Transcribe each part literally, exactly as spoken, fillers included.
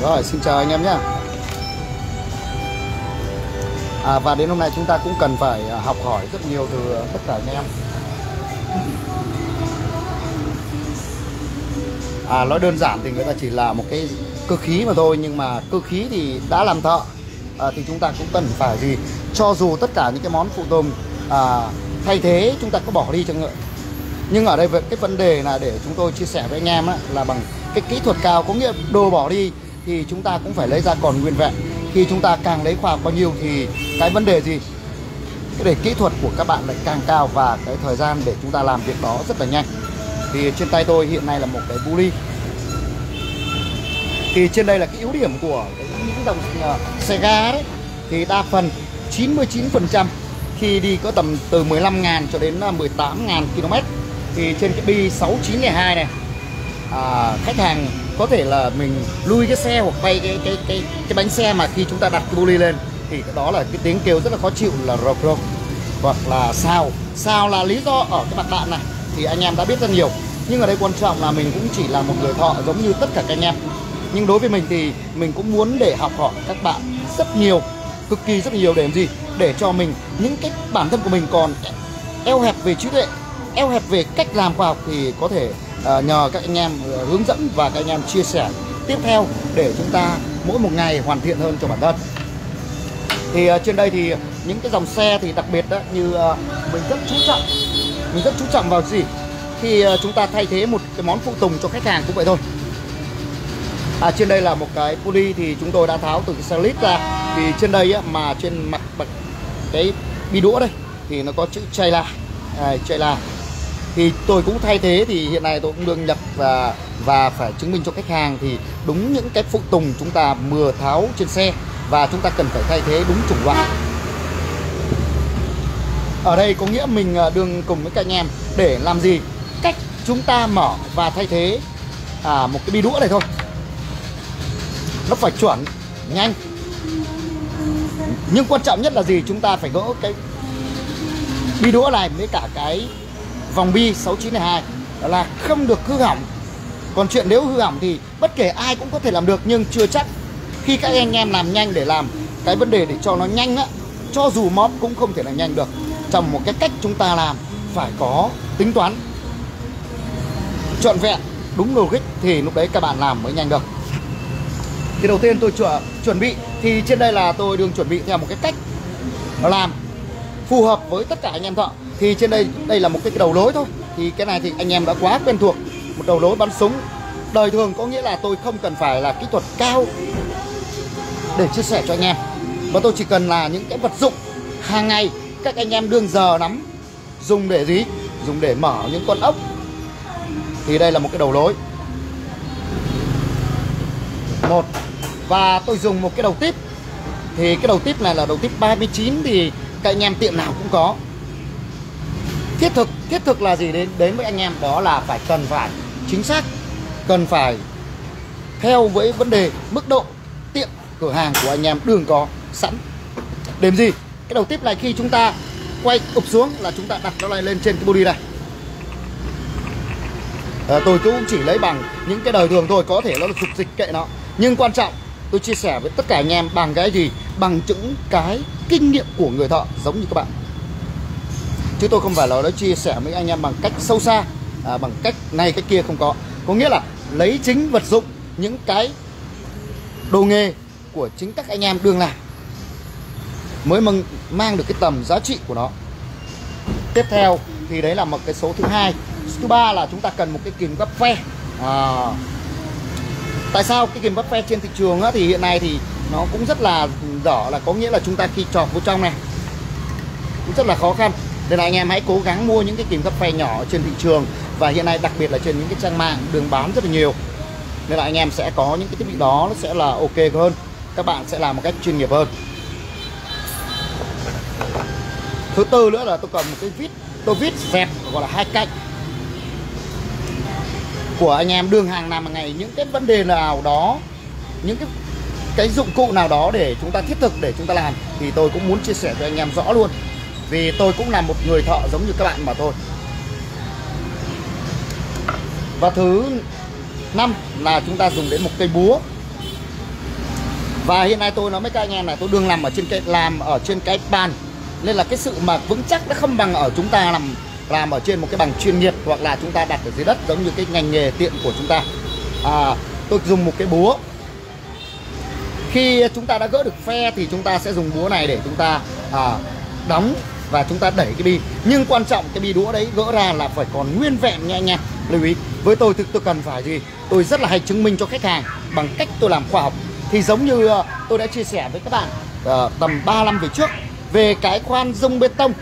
Rồi, xin chào anh em nhé. À, và đến hôm nay chúng ta cũng cần phải học hỏi rất nhiều từ tất cả anh em. À, nói đơn giản thì người ta chỉ là một cái cơ khí mà thôi, nhưng mà cơ khí thì đã làm thợ à, thì chúng ta cũng cần phải gì, cho dù tất cả những cái món phụ tùng à, thay thế chúng ta có bỏ đi chăng nữa, nhưng ở đây cái vấn đề là để chúng tôi chia sẻ với anh em á, là bằng cái kỹ thuật cao, có nghĩa đồ bỏ đi thì chúng ta cũng phải lấy ra còn nguyên vẹn. Khi chúng ta càng lấy khoa học bao nhiêu thì cái vấn đề gì, cái để kỹ thuật của các bạn lại càng cao và cái thời gian để chúng ta làm việc đó rất là nhanh. Thì trên tay tôi hiện nay là một cái bu ly. Thì trên đây là cái ưu điểm của cái, những dòng uh, xe ga đấy, thì đa phần chín mươi chín phần trăm khi đi có tầm từ mười lăm nghìn cho đến mười tám nghìn ki lô mét thì trên cái bi sáu chín không hai này à, khách hàng có thể là mình lui cái xe hoặc quay cái cái cái cái bánh xe, mà khi chúng ta đặt cái bu ly lên thì đó là cái tiếng kêu rất là khó chịu là rộp rộp hoặc là sao. Sao là lý do ở cái mặt đạn này thì anh em đã biết rất nhiều, nhưng ở đây quan trọng là mình cũng chỉ là một người thợ giống như tất cả các anh em. Nhưng đối với mình thì mình cũng muốn để học hỏi các bạn rất nhiều, cực kỳ rất nhiều, để làm gì, để cho mình những cái bản thân của mình còn eo hẹp về trí tuệ, eo hẹp về cách làm khoa học thì có thể uh, nhờ các anh em uh, hướng dẫn và các anh em chia sẻ tiếp theo để chúng ta mỗi một ngày hoàn thiện hơn cho bản thân. Thì uh, trên đây thì những cái dòng xe thì đặc biệt đó, như uh, mình rất chú trọng, mình rất chú trọng vào gì khi uh, chúng ta thay thế một cái món phụ tùng cho khách hàng cũng vậy thôi. À, trên đây là một cái pulley thì chúng tôi đã tháo từ cái xe lít ra. Thì trên đây á, mà trên mặt bậc cái bi đũa đây thì nó có chữ Chayla, à, Chayla. Thì tôi cũng thay thế, thì hiện nay tôi cũng đương nhập và và phải chứng minh cho khách hàng thì đúng những cái phụ tùng chúng ta vừa tháo trên xe và chúng ta cần phải thay thế đúng chủng loại. Ở đây có nghĩa mình đương cùng với các anh em để làm gì, cách chúng ta mở và thay thế à, một cái bi đũa này thôi, nó phải chuẩn, nhanh. Nhưng quan trọng nhất là gì, chúng ta phải gỡ cái bi đũa này với cả cái vòng bi sáu chín hai đó là không được hư hỏng. Còn chuyện nếu hư hỏng thì bất kể ai cũng có thể làm được, nhưng chưa chắc. Khi các anh em làm nhanh để làm cái vấn đề để cho nó nhanh á, cho dù móp cũng không thể là nhanh được. Trong một cái cách chúng ta làm phải có tính toán trọn vẹn, đúng logic thì lúc đấy các bạn làm mới nhanh được. Thì đầu tiên tôi chuẩn, chuẩn bị thì trên đây là tôi đương chuẩn bị theo một cái cách nó làm phù hợp với tất cả anh em thợ. Thì trên đây đây là một cái đầu lối thôi, thì cái này thì anh em đã quá quen thuộc. Một đầu lối bắn súng đời thường, có nghĩa là tôi không cần phải là kỹ thuật cao để chia sẻ cho anh em, và tôi chỉ cần là những cái vật dụng hàng ngày các anh em đương giờ nắm, dùng để gì, dùng để mở những con ốc. Thì đây là một cái đầu lối một, và tôi dùng một cái đầu tiếp. Thì cái đầu tiếp này là đầu tiếp ba mươi chín, thì các anh em tiệm nào cũng có. Thiết thực, thiết thực là gì, đến đến với anh em đó là phải cần phải chính xác, cần phải theo với vấn đề mức độ tiệm cửa hàng của anh em đương có sẵn. Điểm gì, cái đầu tiếp này khi chúng ta quay ụp xuống là chúng ta đặt nó lại lên trên cái body này. À, tôi cũng chỉ lấy bằng những cái đời thường thôi, có thể nó là dục dịch kệ nó, nhưng quan trọng tôi chia sẻ với tất cả anh em bằng cái gì, bằng những cái kinh nghiệm của người thợ giống như các bạn, chứ tôi không phải là nói chia sẻ với anh em bằng cách sâu xa, à, bằng cách này cái kia không có. Có nghĩa là lấy chính vật dụng, những cái đồ nghề của chính các anh em đương làm mới mang, mang được cái tầm giá trị của nó. Tiếp theo thì đấy là một cái số thứ hai. Số thứ ba là chúng ta cần một cái kìm gấp phe. À, tại sao cái kìm gấp phe trên thị trường á, thì hiện nay thì nó cũng rất là dở, là có nghĩa là chúng ta khi chọc vào trong này cũng rất là khó khăn. Nên là anh em hãy cố gắng mua những cái kìm gấp phe nhỏ trên thị trường, và hiện nay đặc biệt là trên những cái trang mạng đường bán rất là nhiều. Nên là anh em sẽ có những cái thiết bị đó, nó sẽ là ok hơn, các bạn sẽ làm một cách chuyên nghiệp hơn. Thứ tư nữa là tôi cần một cái vít, tôi vít dẹp gọi là hai cạnh của anh em đương hàng làm hàng ngày. Những cái vấn đề nào đó, những cái cái dụng cụ nào đó để chúng ta thiết thực để chúng ta làm, thì tôi cũng muốn chia sẻ cho anh em rõ luôn, vì tôi cũng là một người thợ giống như các bạn mà thôi. Và thứ năm là chúng ta dùng đến một cây búa. Và hiện nay tôi nói với các anh em là tôi đương làm ở trên cái làm ở trên cái bàn, nên là cái sự mà vững chắc nó không bằng ở chúng ta làm làm ở trên một cái bằng chuyên nghiệp hoặc là chúng ta đặt ở dưới đất giống như cái ngành nghề tiện của chúng ta. À, tôi dùng một cái búa. Khi chúng ta đã gỡ được phe thì chúng ta sẽ dùng búa này để chúng ta à, đóng và chúng ta đẩy cái bi. Nhưng quan trọng cái bi đũa đấy gỡ ra là phải còn nguyên vẹn nha anh em. Lưu ý, với tôi thực tôi cần phải gì? Tôi rất là hay chứng minh cho khách hàng bằng cách tôi làm khoa học. Thì giống như uh, tôi đã chia sẻ với các bạn uh, tầm ba năm về trước về cái khoan dung bê tông.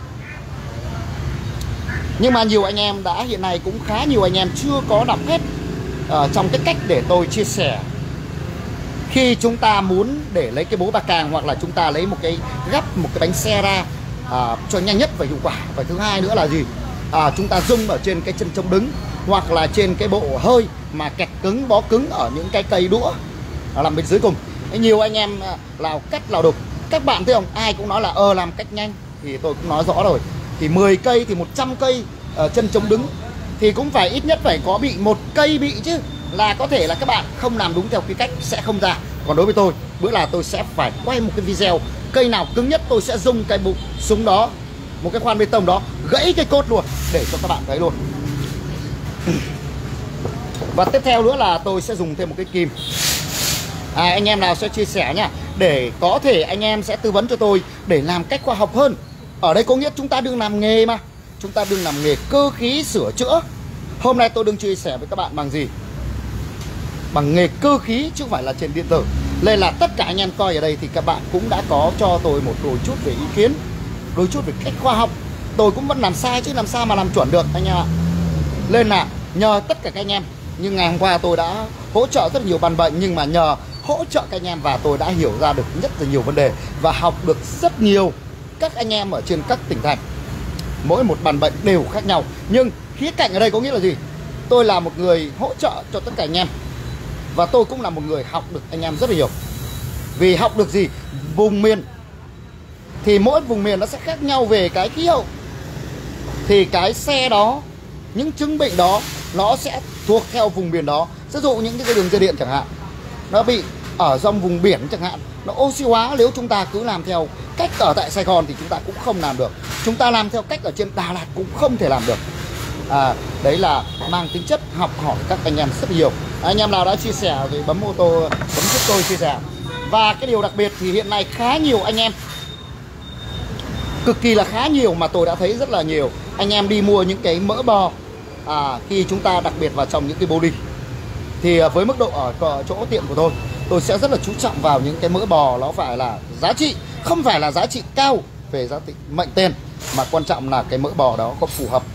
Nhưng mà nhiều anh em đã hiện nay cũng khá nhiều anh em chưa có đọc hết uh, trong cái cách để tôi chia sẻ. Khi chúng ta muốn để lấy cái bố bạc càng hoặc là chúng ta lấy một cái gắp một cái bánh xe ra à, cho nhanh nhất và hiệu quả. Và thứ hai nữa là gì? À, chúng ta rung ở trên cái chân chống đứng hoặc là trên cái bộ hơi mà kẹt cứng bó cứng ở những cái cây đũa à, làm bên dưới cùng. Nhiều anh em à, lào cắt lào đục. Các bạn thấy không? Ai cũng nói là ờ làm cách nhanh thì tôi cũng nói rõ rồi. Thì mười cây thì một trăm cây ở chân chống đứng thì cũng phải ít nhất phải có bị một cây bị chứ. Là có thể là các bạn không làm đúng theo cái cách sẽ không ra. Còn đối với tôi, bữa là tôi sẽ phải quay một cái video cây nào cứng nhất tôi sẽ dùng cái bụng súng đó, một cái khoan bê tông đó, gãy cái cốt luôn để cho các bạn thấy luôn. Và tiếp theo nữa là tôi sẽ dùng thêm một cái kìm. À, anh em nào sẽ chia sẻ nhá, để có thể anh em sẽ tư vấn cho tôi để làm cách khoa học hơn. Ở đây có nghĩa chúng ta đừng làm nghề mà, chúng ta đừng làm nghề cơ khí sửa chữa. Hôm nay tôi đừng chia sẻ với các bạn bằng gì? Bằng nghề cơ khí chứ không phải là trên điện tử. Nên là tất cả anh em coi ở đây thì các bạn cũng đã có cho tôi một đôi chút về ý kiến, đôi chút về cách khoa học. Tôi cũng vẫn làm sai chứ làm sao mà làm chuẩn được anh em ạ. Nên là nhờ tất cả các anh em, nhưng ngày hôm qua tôi đã hỗ trợ rất nhiều bàn bệnh, nhưng mà nhờ hỗ trợ các anh em và tôi đã hiểu ra được rất là nhiều vấn đề và học được rất nhiều các anh em ở trên các tỉnh thành. Mỗi một bàn bệnh đều khác nhau, nhưng khía cạnh ở đây có nghĩa là gì? Tôi là một người hỗ trợ cho tất cả anh em và tôi cũng là một người học được anh em rất là nhiều. Vì học được gì? Vùng miền thì mỗi vùng miền nó sẽ khác nhau về cái khí hậu. Thì cái xe đó, những chứng bệnh đó nó sẽ thuộc theo vùng miền đó. Ví dụ những cái đường dây điện chẳng hạn, nó bị ở trong vùng biển chẳng hạn, nó oxy hóa. Nếu chúng ta cứ làm theo cách ở tại Sài Gòn thì chúng ta cũng không làm được. Chúng ta làm theo cách ở trên Đà Lạt cũng không thể làm được. À, đấy là mang tính chất học hỏi các anh em rất nhiều. Anh em nào đã chia sẻ thì bấm ô tô, bấm giúp tôi chia sẻ. Và cái điều đặc biệt thì hiện nay khá nhiều anh em, cực kỳ là khá nhiều mà tôi đã thấy rất là nhiều anh em đi mua những cái mỡ bò. À, khi chúng ta đặc biệt vào trong những cái body thì với mức độ ở chỗ tiệm của tôi, tôi sẽ rất là chú trọng vào những cái mỡ bò nó phải là giá trị, không phải là giá trị cao về giá trị mệnh tên, mà quan trọng là cái mỡ bò đó có phù hợp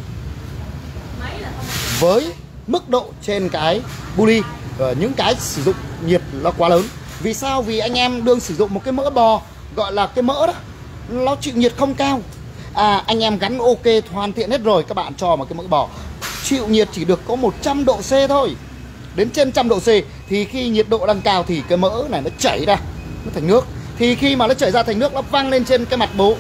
với mức độ trên cái buli. Những cái sử dụng nhiệt nó quá lớn. Vì sao? Vì anh em đương sử dụng một cái mỡ bò gọi là cái mỡ đó, nó chịu nhiệt không cao. À, anh em gắn ok hoàn thiện hết rồi, các bạn cho một cái mỡ bò chịu nhiệt chỉ được có một trăm độ C thôi. Đến trên trăm độ C thì khi nhiệt độ đang cao thì cái mỡ này nó chảy ra, nó thành nước. Thì khi mà nó chảy ra thành nước, nó văng lên trên cái mặt bố,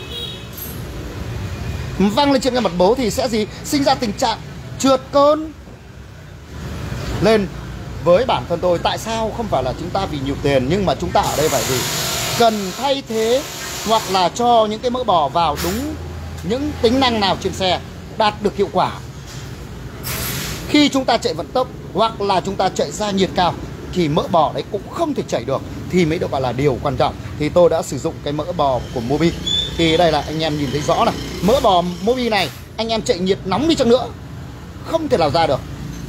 văng lên trên cái mặt bố thì sẽ gì? Sinh ra tình trạng trượt cơn. Nên với bản thân tôi, tại sao không phải là chúng ta vì nhiều tiền, nhưng mà chúng ta ở đây phải gì? Cần thay thế hoặc là cho những cái mỡ bò vào đúng những tính năng nào trên xe đạt được hiệu quả. Khi chúng ta chạy vận tốc hoặc là chúng ta chạy ra nhiệt cao thì mỡ bò đấy cũng không thể chảy được, thì mới được gọi là điều quan trọng. Thì tôi đã sử dụng cái mỡ bò của Mobi. Thì đây là anh em nhìn thấy rõ này, mỡ bò Mobi này anh em chạy nhiệt nóng đi chăng nữa không thể nào ra được,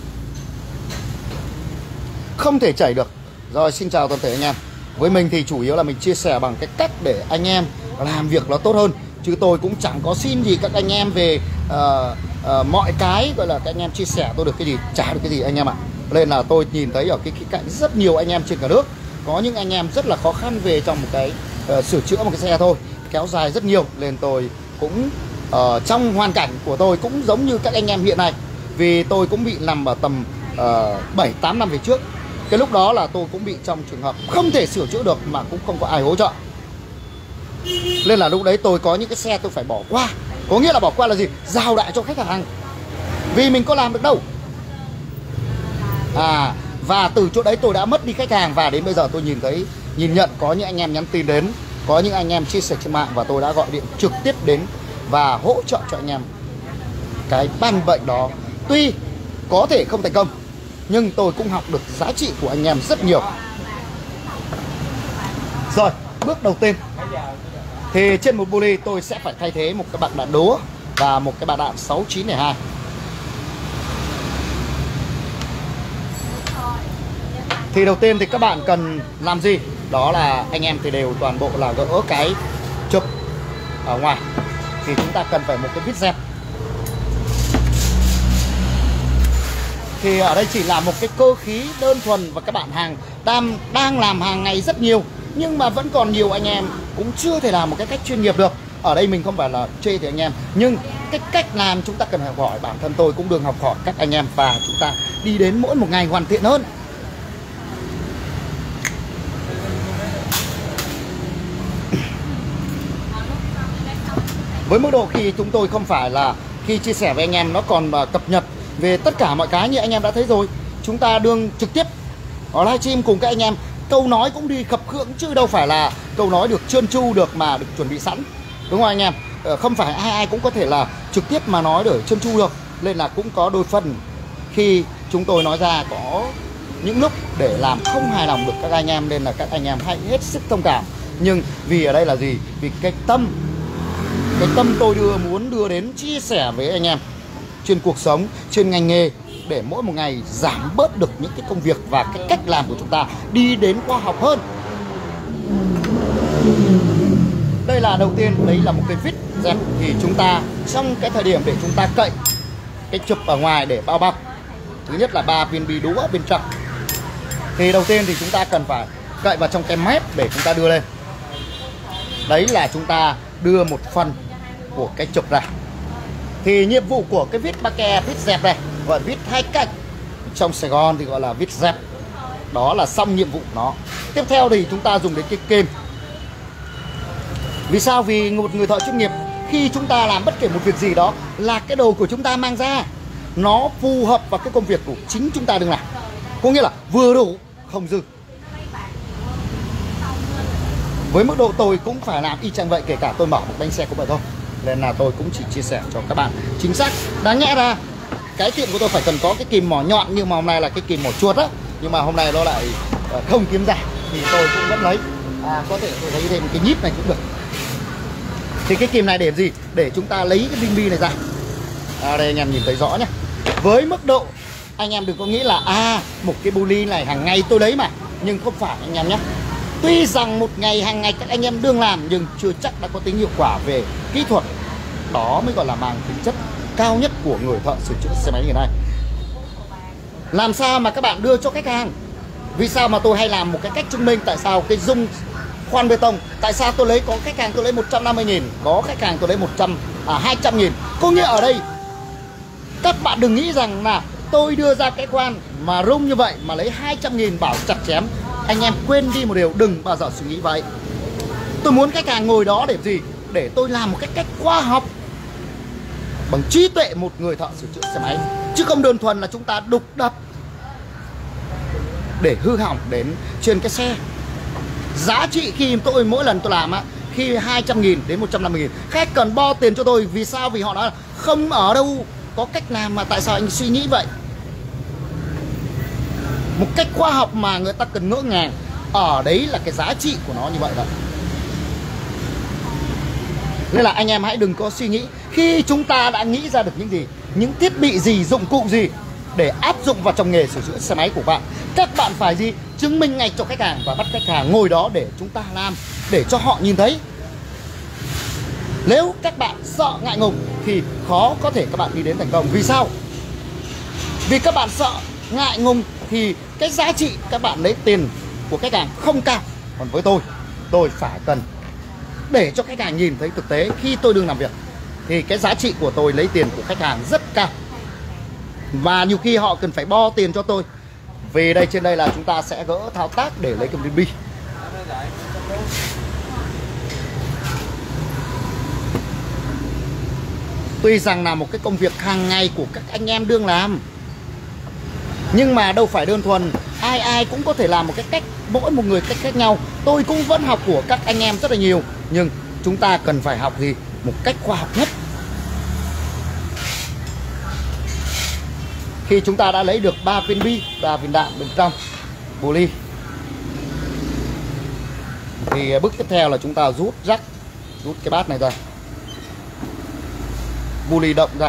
không thể chảy được. Rồi, xin chào toàn thể anh em. Với mình thì chủ yếu là mình chia sẻ bằng cái cách để anh em làm việc nó tốt hơn, chứ tôi cũng chẳng có xin gì các anh em về uh, uh, mọi cái gọi là các anh em chia sẻ tôi được cái gì, trả được cái gì anh em ạ. Nên là tôi nhìn thấy ở cái khía cạnh rất nhiều anh em trên cả nước, có những anh em rất là khó khăn về trong một cái uh, sửa chữa một cái xe thôi, kéo dài rất nhiều. Nên tôi cũng uh, trong hoàn cảnh của tôi cũng giống như các anh em hiện nay, vì tôi cũng bị nằm ở tầm bảy tám năm về trước. Cái lúc đó là tôi cũng bị trong trường hợp không thể sửa chữa được mà cũng không có ai hỗ trợ. Nên là lúc đấy tôi có những cái xe tôi phải bỏ qua. Có nghĩa là bỏ qua là gì? Giao lại cho khách hàng, vì mình có làm được đâu. À, và từ chỗ đấy tôi đã mất đi khách hàng. Và đến bây giờ tôi nhìn thấy nhìn nhận, có những anh em nhắn tin đến, có những anh em chia sẻ trên mạng, và tôi đã gọi điện trực tiếp đến và hỗ trợ cho anh em cái căn bệnh đó. Tuy có thể không thành công, nhưng tôi cũng học được giá trị của anh em rất nhiều. Rồi, bước đầu tiên thì trên một buli tôi sẽ phải thay thế một cái bạc đạn đúa và một cái bạc đạn sáu chín không hai. Thì đầu tiên thì các bạn cần làm gì? Đó là anh em thì đều toàn bộ là gỡ cái chụp ở ngoài. Thì chúng ta cần phải một cái vít dẹp. Thì ở đây chỉ là một cái cơ khí đơn thuần, và các bạn hàng đang, đang làm hàng ngày rất nhiều, nhưng mà vẫn còn nhiều anh em cũng chưa thể làm một cái cách chuyên nghiệp được. Ở đây mình không phải là chê thì anh em, nhưng cái cách làm chúng ta cần học hỏi. Bản thân tôi cũng đừng học hỏi các anh em, và chúng ta đi đến mỗi một ngày hoàn thiện hơn. Với mức độ khi chúng tôi không phải là khi chia sẻ với anh em nó còn cập nhật về tất cả mọi cái như anh em đã thấy rồi. Chúng ta đương trực tiếp ở livestream cùng các anh em, câu nói cũng đi khập khưỡng, chứ đâu phải là câu nói được trơn tru được mà được chuẩn bị sẵn, đúng không anh em? Không phải ai ai cũng có thể là trực tiếp mà nói để trơn tru được, nên là cũng có đôi phần khi chúng tôi nói ra có những lúc để làm không hài lòng được các anh em, nên là các anh em hãy hết sức thông cảm. Nhưng vì ở đây là gì? Vì cái tâm Cái tâm tôi đưa muốn đưa đến chia sẻ với anh em trên cuộc sống, trên ngành nghề, để mỗi một ngày giảm bớt được những cái công việc và cái cách làm của chúng ta đi đến khoa học hơn. Đây là đầu tiên, đấy là một cái vít dẹp. Thì chúng ta trong cái thời điểm để chúng ta cậy cái chụp ở ngoài để bao bọc, thứ nhất là ba viên bi đũa bên trong. Thì đầu tiên thì chúng ta cần phải cậy vào trong cái mép để chúng ta đưa lên. Đấy là chúng ta đưa một phần của cái chụp ra. Thì nhiệm vụ của cái vít ba ke, vít dẹp này, gọi vít hai cạnh, trong Sài Gòn thì gọi là vít dẹp. Đó là xong nhiệm vụ của nó. Tiếp theo thì chúng ta dùng đến cái kềm. Vì sao? Vì một người thợ chuyên nghiệp, khi chúng ta làm bất kể một việc gì đó là cái đồ của chúng ta mang ra nó phù hợp vào cái công việc của chính chúng ta đừng làm. Có nghĩa là vừa đủ, không dư. Với mức độ tôi cũng phải làm y chang vậy, kể cả tôi mở một bánh xe cũng vậy thôi. Nên là tôi cũng chỉ chia sẻ cho các bạn chính xác. Đáng nhẽ ra cái tiệm của tôi phải cần có cái kìm mỏ nhọn, nhưng mà hôm nay là cái kìm mỏ chuột á, nhưng mà hôm nay nó lại không kiếm ra thì tôi cũng vẫn lấy. À, có thể tôi lấy thêm cái nhíp này cũng được. Thì cái kìm này để làm gì? Để chúng ta lấy cái đinh bi này ra. À, đây anh em nhìn thấy rõ nhá. Với mức độ anh em đừng có nghĩ là à một cái buli này hàng ngày tôi lấy mà, nhưng không phải anh em nhé. Tuy rằng một ngày hàng ngày các anh em đương làm, nhưng chưa chắc đã có tính hiệu quả về kỹ thuật. Đó mới gọi là mang tính chất cao nhất của người thợ sửa chữa xe máy ngày nay. Làm sao mà các bạn đưa cho khách hàng? Vì sao mà tôi hay làm một cái cách chứng minh tại sao cái dung khoan bê tông, tại sao tôi lấy, có khách hàng tôi lấy một trăm năm mươi nghìn, có khách hàng tôi lấy một trăm, à, hai trăm nghìn. Có nghĩa ở đây các bạn đừng nghĩ rằng là tôi đưa ra cái khoan mà rung như vậy mà lấy hai trăm nghìn bảo chặt chém. Anh em quên đi một điều, đừng bao giờ suy nghĩ vậy. Tôi muốn khách hàng ngồi đó để gì? Để tôi làm một cách cách khoa học, bằng trí tuệ một người thợ sửa chữa xe máy, chứ không đơn thuần là chúng ta đục đập để hư hỏng đến trên cái xe. Giá trị khi tôi mỗi lần tôi làm á, khi hai trăm nghìn đến một trăm năm mươi nghìn, khách cần bo tiền cho tôi. Vì sao? Vì họ nói là không ở đâu có cách làm mà tại sao anh suy nghĩ vậy. Một cách khoa học mà người ta cần ngỡ ngàng. Ở đấy là cái giá trị của nó như vậy đó. Nên là anh em hãy đừng có suy nghĩ. Khi chúng ta đã nghĩ ra được những gì, những thiết bị gì, dụng cụ gì để áp dụng vào trong nghề sửa chữa xe máy của bạn, các bạn phải gì? Chứng minh ngay cho khách hàng và bắt khách hàng ngồi đó để chúng ta làm, để cho họ nhìn thấy. Nếu các bạn sợ ngại ngùng thì khó có thể các bạn đi đến thành công. Vì sao? Vì các bạn sợ ngại ngùng thì cái giá trị các bạn lấy tiền của khách hàng không cao. Còn với tôi, tôi phải cần để cho khách hàng nhìn thấy thực tế khi tôi đương làm việc, thì cái giá trị của tôi lấy tiền của khách hàng rất cao. Và nhiều khi họ cần phải bo tiền cho tôi. Về đây, trên đây là chúng ta sẽ gỡ thao tác để lấy cái bi. Tuy rằng là một cái công việc hàng ngày của các anh em đương làm, nhưng mà đâu phải đơn thuần ai ai cũng có thể làm một cái cách mỗi một người cách khác nhau. Tôi cũng vẫn học của các anh em rất là nhiều, nhưng chúng ta cần phải học gì một cách khoa học nhất. Khi chúng ta đã lấy được ba viên bi, ba viên đạn bên trong pulley, thì bước tiếp theo là chúng ta rút rắc, rút cái bát này ra, pulley động ra.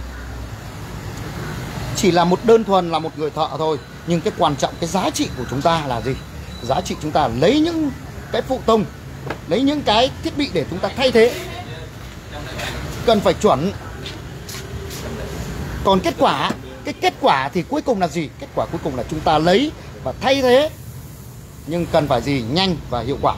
Chỉ là một đơn thuần là một người thợ thôi, nhưng cái quan trọng, cái giá trị của chúng ta là gì? Giá trị chúng ta lấy những cái phụ tùng, lấy những cái thiết bị để chúng ta thay thế, cần phải chuẩn. Còn kết quả, cái kết quả thì cuối cùng là gì? Kết quả cuối cùng là chúng ta lấy và thay thế, nhưng cần phải gì? Nhanh và hiệu quả.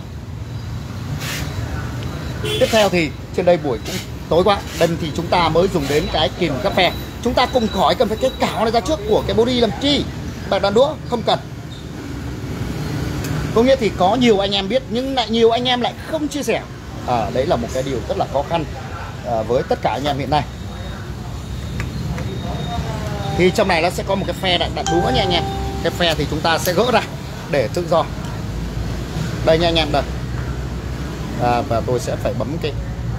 Tiếp theo thì trên đây buổi cũng tối quá, đần thì chúng ta mới dùng đến cái kìm cà phê. Chúng ta cùng khỏi cần phải cái cảo này ra trước của cái body làm chi? Bạc đàn đũa không cần. Có nghĩa thì có nhiều anh em biết, nhưng lại nhiều anh em lại không chia sẻ. À, đấy là một cái điều rất là khó khăn à, với tất cả anh em hiện nay. Thì trong này nó sẽ có một cái phe đạn đũa nha anh em. Cái phe thì chúng ta sẽ gỡ ra để tự do. Đây nha anh em, đây. À, và tôi sẽ phải bấm cái.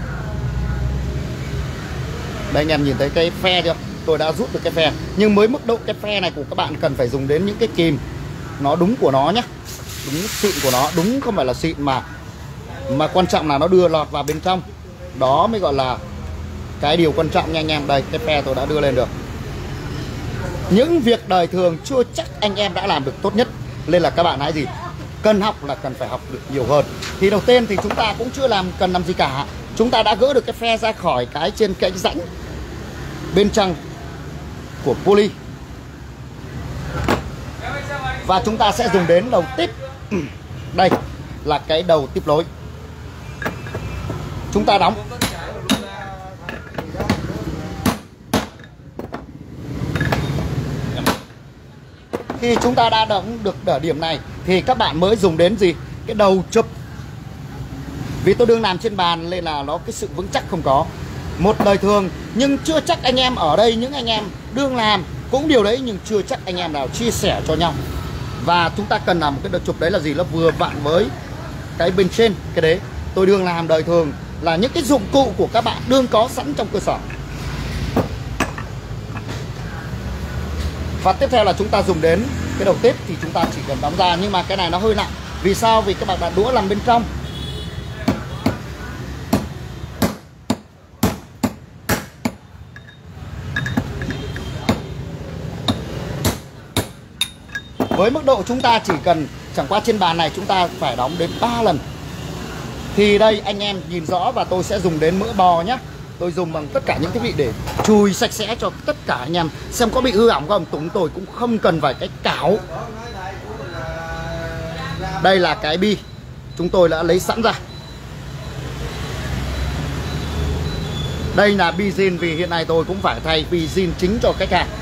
Đây anh em nhìn thấy cái phe chưa? Tôi đã rút được cái phe. Nhưng mới mức độ cái phe này của các bạn cần phải dùng đến những cái kìm nó đúng của nó nhé. Đúng xịn của nó, đúng không phải là xịn mà mà quan trọng là nó đưa lọt vào bên trong. Đó mới gọi là cái điều quan trọng nha anh em. Đây, cái phe tôi đã đưa lên được. Những việc đời thường chưa chắc anh em đã làm được tốt nhất, nên là các bạn hãy gì? Cần học là cần phải học được nhiều hơn. Thì đầu tiên thì chúng ta cũng chưa làm cần làm gì cả. Chúng ta đã gỡ được cái phe ra khỏi cái trên cái rãnh bên trong của pulley. Và chúng ta sẽ dùng đến đầu tiếp. Đây là cái đầu tiếp nối. Chúng ta đóng. Khi chúng ta đã đóng được ở điểm này thì các bạn mới dùng đến gì? Cái đầu chụp. Vì tôi đương làm trên bàn nên là nó cái sự vững chắc không có. Một đời thường, nhưng chưa chắc anh em ở đây, những anh em đương làm cũng điều đấy, nhưng chưa chắc anh em nào chia sẻ cho nhau. Và chúng ta cần làm một cái đợt chụp đấy là gì? Nó vừa vặn với cái bên trên cái đế. Tôi đương làm đời thường là những cái dụng cụ của các bạn đương có sẵn trong cơ sở. Và tiếp theo là chúng ta dùng đến cái đầu tiếp thì chúng ta chỉ cần đóng ra, nhưng mà cái này nó hơi nặng. Vì sao? Vì các bạn đạn đũa nằm bên trong. Với mức độ chúng ta chỉ cần, chẳng qua trên bàn này chúng ta phải đóng đến ba lần. Thì đây anh em nhìn rõ, và tôi sẽ dùng đến mỡ bò nhé. Tôi dùng bằng tất cả những thiết bị để chùi sạch sẽ cho tất cả anh em xem có bị hư hỏng không. Chúng tôi cũng không cần phải cái cảo. Đây là cái bi chúng tôi đã lấy sẵn ra. Đây là bi zin, vì hiện nay tôi cũng phải thay bi zin chính cho khách hàng.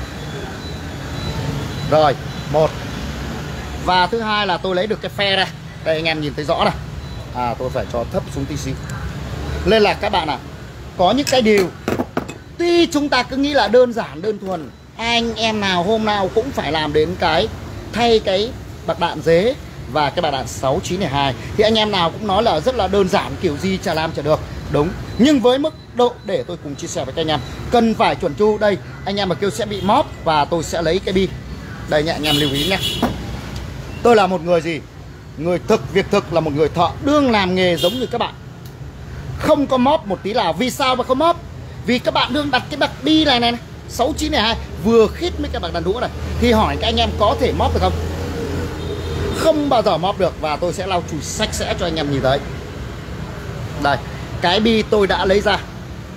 Rồi, một. Và thứ hai là tôi lấy được cái phe ra. Đây anh em nhìn thấy rõ này. À, tôi phải cho thấp xuống tí xíu. Nên là các bạn ạ, à, có những cái điều tuy chúng ta cứ nghĩ là đơn giản, đơn thuần, anh em nào hôm nào cũng phải làm đến cái thay cái bạc đạn dế và cái bạc đạn sáu chín hai. Thì anh em nào cũng nói là rất là đơn giản, kiểu gì chả làm chả được. Đúng, nhưng với mức độ để tôi cùng chia sẻ với các anh em, cần phải chuẩn chu. Đây, anh em mà kêu sẽ bị móp, và tôi sẽ lấy cái bi. Đây nha, anh em lưu ý nhé. Tôi là một người gì? Người thực, việc thực, là một người thợ đương làm nghề giống như các bạn. Không có móp một tí nào. Vì sao mà không móp? Vì các bạn đương đặt cái bạc bi này này, này sáu chín hai vừa khít với cái bạc đàn đũa này. Thì hỏi các anh em có thể móp được không? Không bao giờ móp được. Và tôi sẽ lau chùi sạch sẽ cho anh em nhìn thấy. Đây, cái bi tôi đã lấy ra.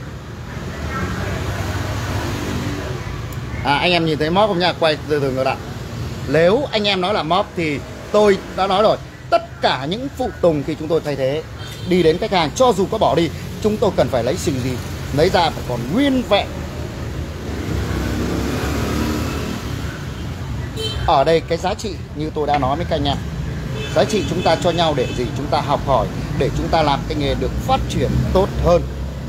À, anh em nhìn thấy móp không nha? Quay từ từ ngược lại. Nếu anh em nói là móp thì tôi đã nói rồi, tất cả những phụ tùng khi chúng tôi thay thế đi đến khách hàng, cho dù có bỏ đi, chúng tôi cần phải lấy xình gì, lấy ra phải còn nguyên vẹn. Ở đây cái giá trị như tôi đã nói với các anh em, giá trị chúng ta cho nhau để gì? Chúng ta học hỏi, để chúng ta làm cái nghề được phát triển tốt hơn.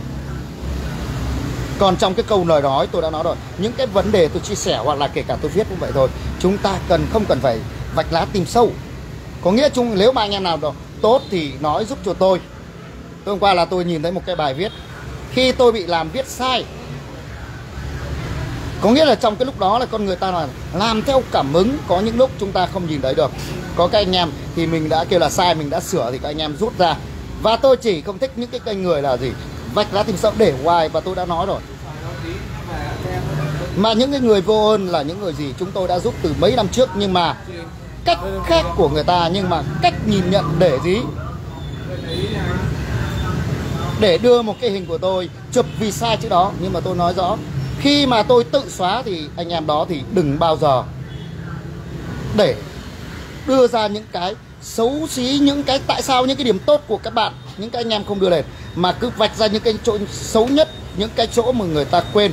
Còn trong cái câu lời nói tôi đã nói rồi, những cái vấn đề tôi chia sẻ hoặc là kể cả tôi viết cũng vậy thôi, chúng ta cần không cần phải vạch lá tìm sâu. Có nghĩa chung nếu mà anh em nào đó tốt thì nói giúp cho tôi. Tối hôm qua là tôi nhìn thấy một cái bài viết, khi tôi bị làm viết sai, có nghĩa là trong cái lúc đó là con người ta là làm theo cảm hứng. Có những lúc chúng ta không nhìn thấy được. Có các anh em thì mình đã kêu là sai, mình đã sửa thì các anh em rút ra. Và tôi chỉ không thích những cái kênh người là gì vạch lá tìm sâu để hoài, và tôi đã nói rồi. Mà những cái người vô ơn là những người gì chúng tôi đã giúp từ mấy năm trước, nhưng mà cách khác của người ta, nhưng mà cách nhìn nhận để gì, để đưa một cái hình của tôi chụp vì sai chữ đó. Nhưng mà tôi nói rõ, khi mà tôi tự xóa thì anh em đó thì đừng bao giờ để đưa ra những cái xấu xí, những cái tại sao những cái điểm tốt của các bạn, những cái anh em không đưa lên, mà cứ vạch ra những cái chỗ xấu nhất, những cái chỗ mà người ta quên.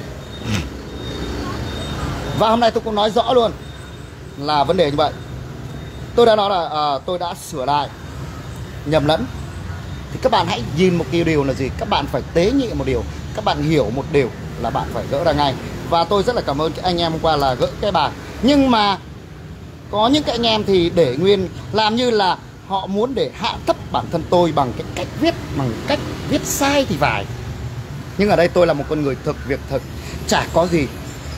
Và hôm nay tôi cũng nói rõ luôn là vấn đề như vậy. Tôi đã nói là à, tôi đã sửa lại nhầm lẫn. Thì các bạn hãy nhìn một cái điều là gì, các bạn phải tế nhị một điều, các bạn hiểu một điều là bạn phải gỡ ra ngay. Và tôi rất là cảm ơn các anh em hôm qua là gỡ cái bài. Nhưng mà có những cái anh em thì để nguyên, làm như là họ muốn để hạ thấp bản thân tôi bằng cái cách viết, bằng cách viết sai thì phải. Nhưng ở đây tôi là một con người thực việc thực, chả có gì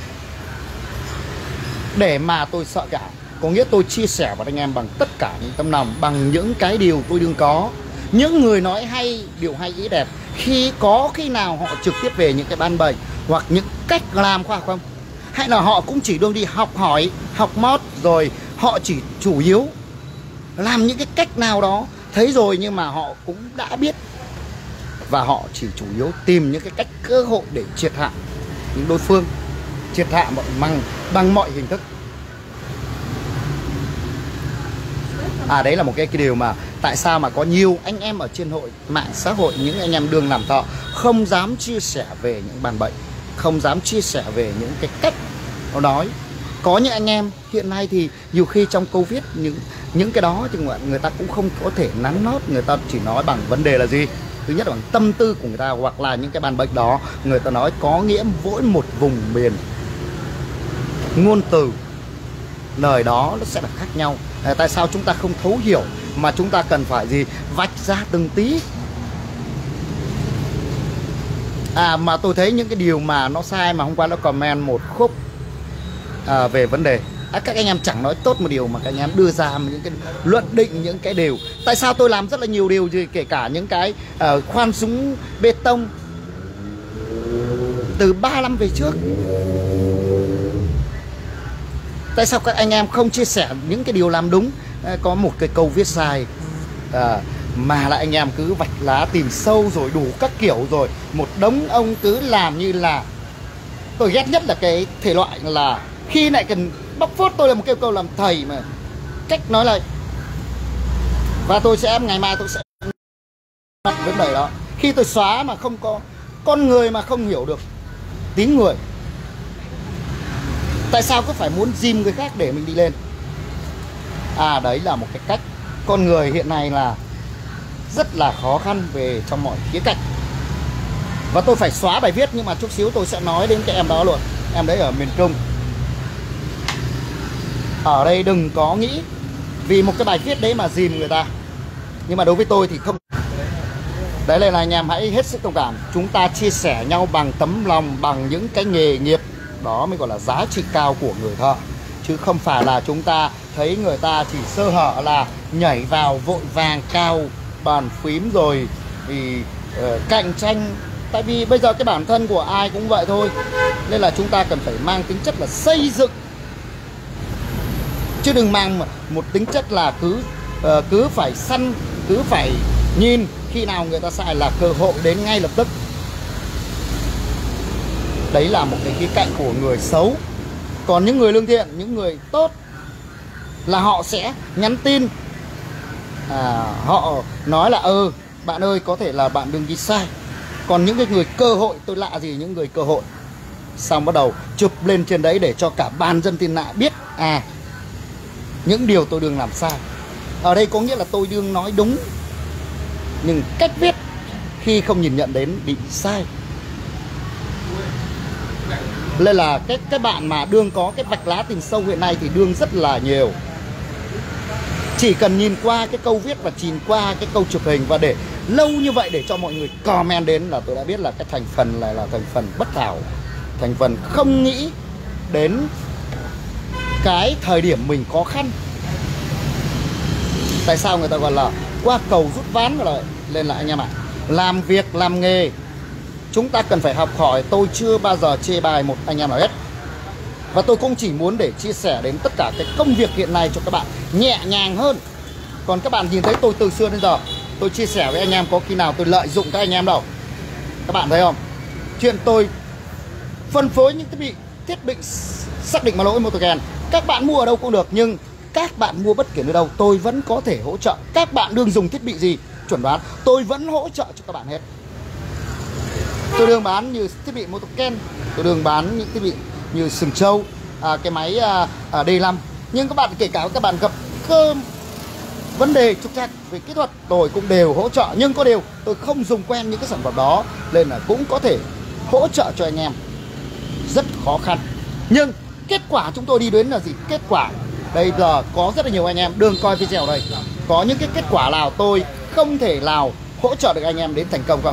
để mà tôi sợ cả. Có nghĩa tôi chia sẻ với anh em bằng tất cả những tấm lòng, bằng những cái điều tôi đương có. Những người nói hay, điều hay ý đẹp, khi có khi nào họ trực tiếp về những cái ban bày hoặc những cách làm khoa học không? Hay là họ cũng chỉ đương đi học hỏi, học mót, rồi họ chỉ chủ yếu làm những cái cách nào đó thấy rồi, nhưng mà họ cũng đã biết, và họ chỉ chủ yếu tìm những cái cách cơ hội để triệt hạ những đối phương, triệt hạ bằng, bằng mọi hình thức. À đấy là một cái, cái điều mà tại sao mà có nhiều anh em ở trên hội mạng xã hội, những anh em đương làm thọ không dám chia sẻ về những bàn bệnh, không dám chia sẻ về những cái cách nó nói. Có những anh em hiện nay thì nhiều khi trong Covid những những cái đó thì người ta cũng không có thể nắn nót, người ta chỉ nói bằng vấn đề là gì, thứ nhất là bằng tâm tư của người ta, hoặc là những cái bàn bệnh đó người ta nói có nghĩa mỗi một vùng miền, ngôn từ lời đó nó sẽ là khác nhau. À, tại sao chúng ta không thấu hiểu mà chúng ta cần phải gì vạch ra từng tí. À mà tôi thấy những cái điều mà nó sai, mà hôm qua nó comment một khúc à, về vấn đề à, các anh em chẳng nói tốt một điều mà các anh em đưa ra những cái luận định, những cái điều. Tại sao tôi làm rất là nhiều điều gì, kể cả những cái à, khoan súng bê tông từ ba năm về trước. Tại sao các anh em không chia sẻ những cái điều làm đúng? À, có một cái câu viết sai à, mà lại anh em cứ vạch lá tìm sâu rồi đủ các kiểu, rồi một đống ông cứ làm như là. Tôi ghét nhất là cái thể loại là khi lại cần bóc phốt tôi là một cái câu làm thầy mà cách nói lại. Và tôi sẽ ngày mai tôi sẽ vấn đề đó. Khi tôi xóa mà không có con người mà không hiểu được tiếng người, tại sao cứ phải muốn dìm người khác để mình đi lên? À đấy là một cái cách. Con người hiện nay là rất là khó khăn về trong mọi khía cạnh. Và tôi phải xóa bài viết, nhưng mà chút xíu tôi sẽ nói đến cái em đó luôn. Em đấy ở miền Trung. Ở đây đừng có nghĩ vì một cái bài viết đấy mà dìm người ta. Nhưng mà đối với tôi thì không. Đấy là anh em hãy hết sức thông cảm. Chúng ta chia sẻ nhau bằng tấm lòng, bằng những cái nghề nghiệp. Đó mới gọi là giá trị cao của người thợ. Chứ không phải là chúng ta thấy người ta chỉ sơ hở là nhảy vào vội vàng cao bàn phím rồi thì uh, cạnh tranh. Tại vì bây giờ cái bản thân của ai cũng vậy thôi. Nên là chúng ta cần phải mang tính chất là xây dựng, chứ đừng mang một tính chất là cứ uh, cứ phải săn, cứ phải nhìn khi nào người ta sai là cơ hội đến ngay lập tức. Đấy là một cái khía cạnh của người xấu. Còn những người lương thiện, những người tốt là họ sẽ nhắn tin, à, họ nói là ừ bạn ơi có thể là bạn đừng ghi sai. Còn những cái người cơ hội, tôi lạ gì những người cơ hội, xong bắt đầu chụp lên trên đấy để cho cả ban dân thiên hạ biết à những điều tôi đừng làm sai. Ở đây có nghĩa là tôi đương nói đúng, nhưng cách viết khi không nhìn nhận đến bị sai. Nên là cái, cái bạn mà đương có cái vạch lá tìm sâu hiện nay thì đương rất là nhiều. Chỉ cần nhìn qua cái câu viết và nhìn qua cái câu chụp hình và để lâu như vậy để cho mọi người comment đến là tôi đã biết là cái thành phần này là thành phần bất hảo, thành phần không nghĩ đến cái thời điểm mình khó khăn. Tại sao người ta gọi là qua cầu rút ván rồi lên lại anh em ạ? Làm việc, làm nghề chúng ta cần phải học hỏi. Tôi chưa bao giờ chê bai một anh em nào hết. Và tôi cũng chỉ muốn để chia sẻ đến tất cả cái công việc hiện nay cho các bạn nhẹ nhàng hơn. Còn các bạn nhìn thấy tôi từ xưa đến giờ, tôi chia sẻ với anh em có khi nào tôi lợi dụng các anh em đâu. Các bạn thấy không? Chuyện tôi phân phối những thiết bị thiết bị xác định mã lỗi Motogen, các bạn mua ở đâu cũng được, nhưng các bạn mua bất kể nơi đâu tôi vẫn có thể hỗ trợ. Các bạn đừng dùng thiết bị gì chuẩn đoán, tôi vẫn hỗ trợ cho các bạn hết. Tôi đừng bán như thiết bị Motogen, tôi đừng bán những thiết bị như sừng trâu, à, cái máy à, à, D năm. Nhưng các bạn kể cả các bạn gặp cơ vấn đề trục trặc về kỹ thuật, tôi cũng đều hỗ trợ. Nhưng có điều tôi không dùng quen những cái sản phẩm đó, nên là cũng có thể hỗ trợ cho anh em rất khó khăn. Nhưng kết quả chúng tôi đi đến là gì? Kết quả bây giờ có rất là nhiều anh em đừng coi video đây, có những cái kết quả nào tôi không thể nào hỗ trợ được anh em đến thành công không?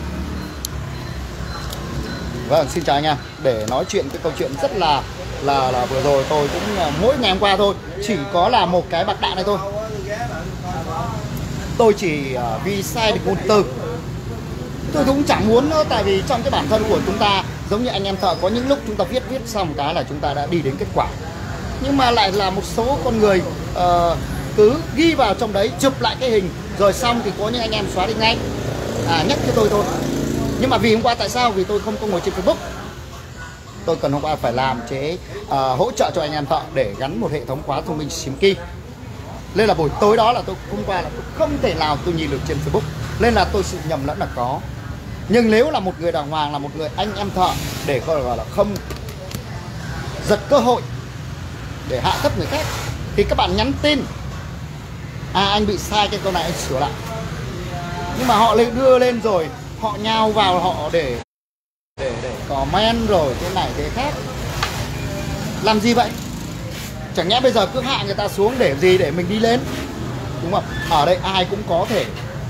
Vâng, xin chào anh em. Để nói chuyện cái câu chuyện rất là là là vừa rồi tôi cũng mỗi ngày hôm qua thôi, chỉ có là một cái bạc đạn này thôi. Tôi chỉ uh, vì sai được một từ. Tôi cũng chẳng muốn nữa, tại vì trong cái bản thân của chúng ta giống như anh em thợ, có những lúc chúng ta viết viết xong cái là chúng ta đã đi đến kết quả. Nhưng mà lại là một số con người uh, cứ ghi vào trong đấy, chụp lại cái hình rồi xong thì có những anh em xóa đi ngay, à, nhắc cho tôi thôi. Nhưng mà vì hôm qua tại sao? Vì tôi không có ngồi trên Facebook. Tôi cần hôm qua phải làm chế uh, hỗ trợ cho anh em thợ để gắn một hệ thống khóa thông minh SIM key. Nên là buổi tối đó là tôi hôm qua là tôi không thể nào tôi nhìn được trên Facebook. Nên là tôi sự nhầm lẫn là có. Nhưng nếu là một người đàng hoàng, là một người anh em thợ, để gọi là không giật cơ hội để hạ thấp người khác, thì các bạn nhắn tin, à anh bị sai cái câu này anh sửa lại. Nhưng mà họ lại đưa lên rồi họ nhào vào họ để để để comment rồi thế này thế khác. Làm gì vậy? Chẳng nhẽ bây giờ cứ hạ người ta xuống để gì? Để mình đi lên, đúng không? Ở đây ai cũng có thể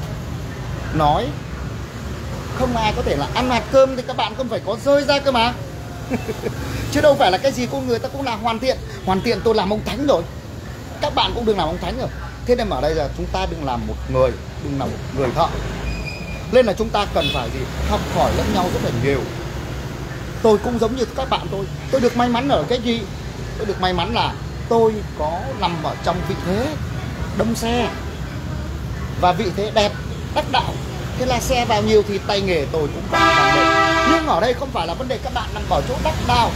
nói, không ai có thể là ăn hạt cơm thì các bạn không phải có rơi ra cơ mà. Chứ đâu phải là cái gì con người ta cũng là hoàn thiện. Hoàn thiện tôi làm ông thánh rồi, các bạn cũng đừng làm ông thánh rồi. Thế nên ở đây là chúng ta đừng làm một người, đừng làm một người thợ. Nên là chúng ta cần phải gì? Học hỏi lẫn nhau rất là nhiều. Tôi cũng giống như các bạn tôi. Tôi được may mắn ở cái gì? Tôi được may mắn là tôi có nằm ở trong vị thế đông xe và vị thế đẹp, đắc đạo. Thế là xe vào nhiều thì tay nghề tôi cũng vẫn làm được. Nhưng ở đây không phải là vấn đề các bạn nằm ở chỗ đắc đạo,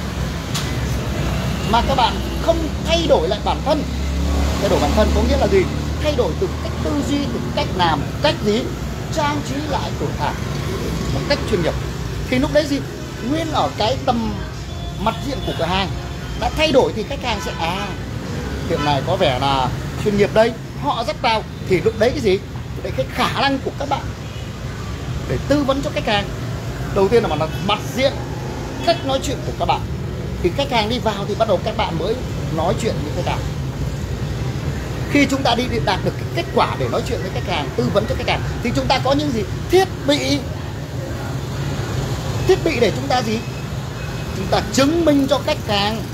mà các bạn không thay đổi lại bản thân. Thay đổi bản thân có nghĩa là gì? Thay đổi từ cách tư duy, từ cách làm, cách gì? Trang trí lại cửa hàng một cách chuyên nghiệp. Thì lúc đấy gì? Nguyên ở cái tầm mặt diện của cửa hàng đã thay đổi thì khách hàng sẽ à, tiệm này có vẻ là chuyên nghiệp đây, họ dắt vào. Thì lúc đấy cái gì? Lúc đấy cái khả năng của các bạn để tư vấn cho khách hàng, đầu tiên là mặt, mặt diện, cách nói chuyện của các bạn. Thì khách hàng đi vào thì bắt đầu các bạn mới nói chuyện với khách hàng. Khi chúng ta đi đạt được cái kết quả để nói chuyện với khách hàng, tư vấn cho khách hàng, thì chúng ta có những gì? Thiết bị. Thiết bị để chúng ta gì? Chúng ta chứng minh cho khách hàng.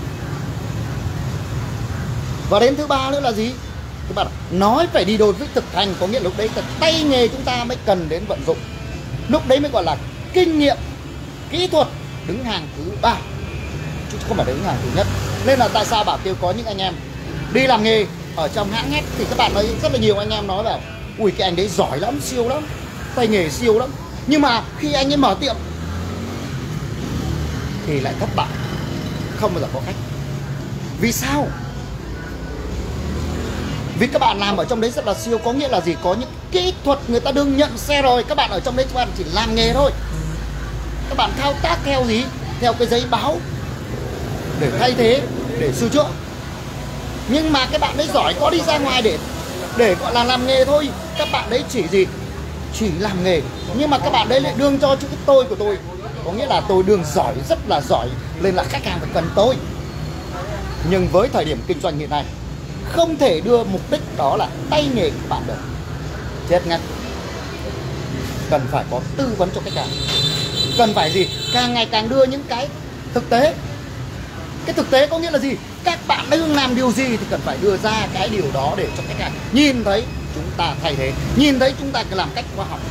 Và đến thứ ba nữa là gì? Các bạn nói phải đi đôi với thực hành, có nghĩa lúc đấy là tay nghề chúng ta mới cần đến vận dụng. Lúc đấy mới gọi là kinh nghiệm, kỹ thuật đứng hàng thứ ba, chứ không phải đứng hàng thứ nhất. Nên là tại sao bảo kêu có những anh em đi làm nghề ở trong hãng hết thì các bạn nói rất là nhiều anh em nói bảo ui cái anh đấy giỏi lắm, siêu lắm, tay nghề siêu lắm. Nhưng mà khi anh ấy mở tiệm thì lại thất bại, không bao giờ có khách. Vì sao? Vì các bạn làm ở trong đấy rất là siêu, có nghĩa là gì? Có những kỹ thuật người ta đương nhận xe rồi, các bạn ở trong đấy các bạn chỉ làm nghề thôi. Các bạn thao tác theo gì? Theo cái giấy báo để thay thế, để sửa chữa. Nhưng mà các bạn đấy giỏi có đi ra ngoài để để gọi là làm nghề thôi. Các bạn đấy chỉ gì? Chỉ làm nghề. Nhưng mà các bạn đấy lại đương cho chữ tôi của tôi, có nghĩa là tôi đương giỏi, rất là giỏi, nên là khách hàng phải cần tôi. Nhưng với thời điểm kinh doanh hiện nay, không thể đưa mục đích đó là tay nghề của bạn được. Chết ngắt. Cần phải có tư vấn cho khách hàng. Cần phải gì? Càng ngày càng đưa những cái thực tế. Cái thực tế có nghĩa là gì? Các bạn đang làm điều gì thì cần phải đưa ra cái điều đó để cho khách hàng nhìn thấy chúng ta thay thế, nhìn thấy chúng ta làm cách khoa học.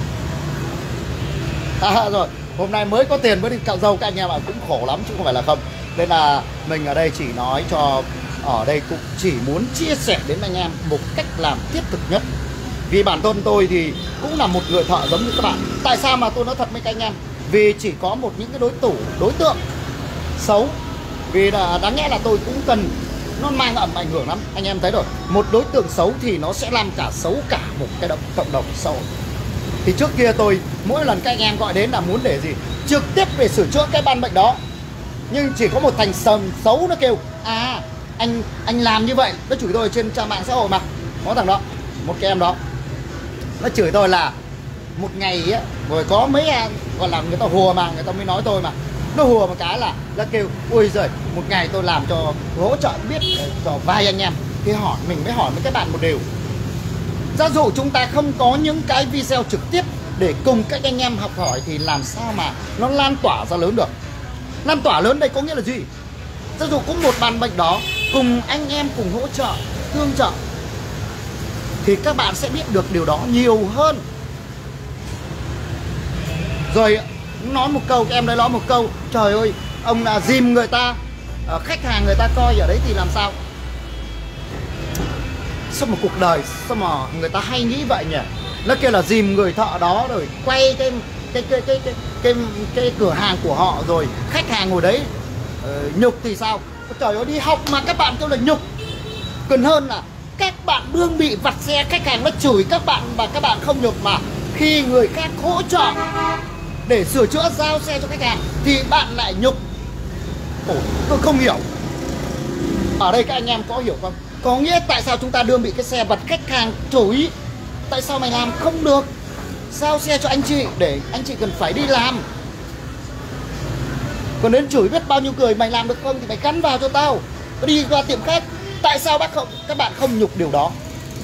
À, rồi, hôm nay mới có tiền mới đi cạo râu, các anh em ạ, cũng khổ lắm chứ không phải là không. Nên là mình ở đây chỉ nói cho, ở đây cũng chỉ muốn chia sẻ đến anh em một cách làm thiết thực nhất. Vì bản thân tôi thì cũng là một người thợ giống như các bạn. Tại sao mà tôi nói thật với các anh em? Vì chỉ có một những cái đối thủ, đối tượng xấu. Vì là đáng lẽ là tôi cũng cần, nó mang ẩm ảnh hưởng lắm. Anh em thấy rồi, một đối tượng xấu thì nó sẽ làm cả xấu cả một cái động, cộng đồng xã hội. Thì trước kia tôi, mỗi lần các anh em gọi đến là muốn để gì? Trực tiếp về sửa chữa cái ban bệnh đó. Nhưng chỉ có một thành sầm xấu nó kêu: à, anh anh làm như vậy. Nó chửi tôi trên trang mạng xã hội mà. Có thằng đó, một cái em đó, nó chửi tôi là một ngày á, rồi có mấy gọi là người ta hùa mà, người ta mới nói tôi mà. Nó hùa một cái là nó kêu: ôi giời, một ngày tôi làm cho hỗ trợ biết cho vài anh em. Thì hỏi mình mới hỏi với các bạn một điều. Giả dụ chúng ta không có những cái video trực tiếp để cùng các anh em học hỏi thì làm sao mà nó lan tỏa ra lớn được? Lan tỏa lớn đây có nghĩa là gì? Giả dụ cũng một ban bệnh đó, cùng anh em cùng hỗ trợ, tương trợ, thì các bạn sẽ biết được điều đó nhiều hơn. Rồi nói một câu, em đấy nói một câu: trời ơi, ông là dìm người ta, khách hàng người ta coi ở đấy thì làm sao? Sao mà cuộc đời, sao mà người ta hay nghĩ vậy nhỉ? Nó kêu là dìm người thợ đó rồi quay cái cái cái cái cái cái, cái cửa hàng của họ, rồi khách hàng ngồi đấy uh, nhục thì sao? Trời ơi, đi học mà các bạn kêu là nhục. Cần hơn là các bạn đương bị vặt xe, khách hàng nó chửi các bạn mà các bạn không nhục, mà khi người khác hỗ trợ để sửa chữa giao xe cho khách hàng thì bạn lại nhục. Ồ, tôi không hiểu. Ở đây các anh em có hiểu không? Có nghĩa tại sao chúng ta đương bị cái xe vật khách hàng chửi: tại sao mày làm không được, giao xe cho anh chị để anh chị cần phải đi làm. Còn đến chửi biết bao nhiêu người: mày làm được không thì mày gắn vào cho tao, tao đi qua tiệm khác. Tại sao bác không, các bạn không nhục điều đó,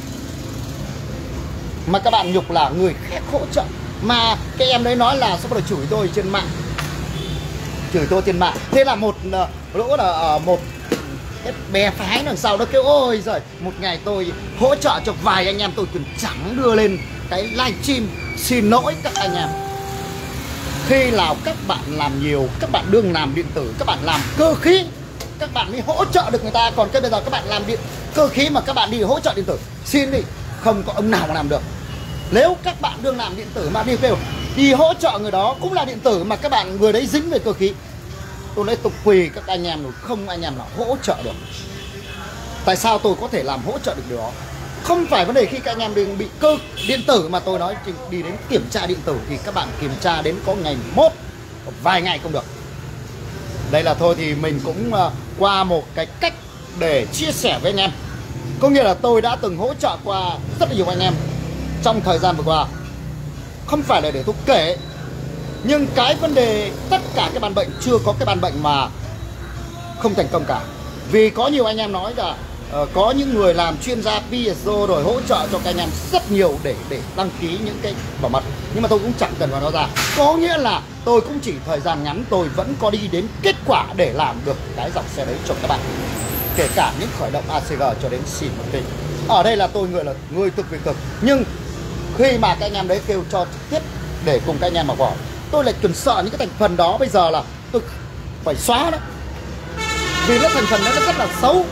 mà các bạn nhục là người khác hỗ trợ? Mà cái em đấy nói là sao bắt đầu chửi tôi trên mạng, chửi tôi trên mạng. Thế là một lỗ là ở một cái bè phái đằng sau nó kêu: ôi giời, một ngày tôi hỗ trợ cho vài anh em, tôi còn chẳng đưa lên cái livestream. Xin lỗi các anh em. Khi nào các bạn làm nhiều, các bạn đương làm điện tử, các bạn làm cơ khí, các bạn mới hỗ trợ được người ta. Còn cái bây giờ các bạn làm điện cơ khí mà các bạn đi hỗ trợ điện tử, xin đi, không có ông nào mà làm được. Nếu các bạn đương làm điện tử mà đi kêu đi hỗ trợ người đó cũng là điện tử, mà các bạn người đấy dính về cơ khí, tôi lấy tục quỳ các anh em rồi, không anh em nào hỗ trợ được. Tại sao tôi có thể làm hỗ trợ được điều đó? Không phải vấn đề khi các anh em đừng bị cơ điện tử, mà tôi nói đi đến kiểm tra điện tử thì các bạn kiểm tra đến có ngày mốt, vài ngày không được. Đây là thôi thì mình cũng uh, qua một cái cách để chia sẻ với anh em. Có nghĩa là tôi đã từng hỗ trợ qua rất là nhiều anh em trong thời gian vừa qua. Không phải là để tôi kể, nhưng cái vấn đề tất cả cái ban bệnh chưa có cái ban bệnh mà không thành công cả. Vì có nhiều anh em nói là uh, có những người làm chuyên gia pê ét o rồi hỗ trợ cho các anh em rất nhiều để để đăng ký những cái bảo mật, nhưng mà tôi cũng chẳng cần vào nó ra. Có nghĩa là tôi cũng chỉ thời gian ngắn tôi vẫn có đi đến kết quả để làm được cái dòng xe đấy cho các bạn, kể cả những khởi động a xê giê cho đến xỉn một tí. Ở đây là tôi người là người thực việc thực, nhưng khi mà các anh em đấy kêu cho trực tiếp để cùng các anh em mà bỏ, tôi lại cần sợ những cái thành phần đó bây giờ là tôi phải xóa đó, vì nó thành phần đó nó rất là xấu.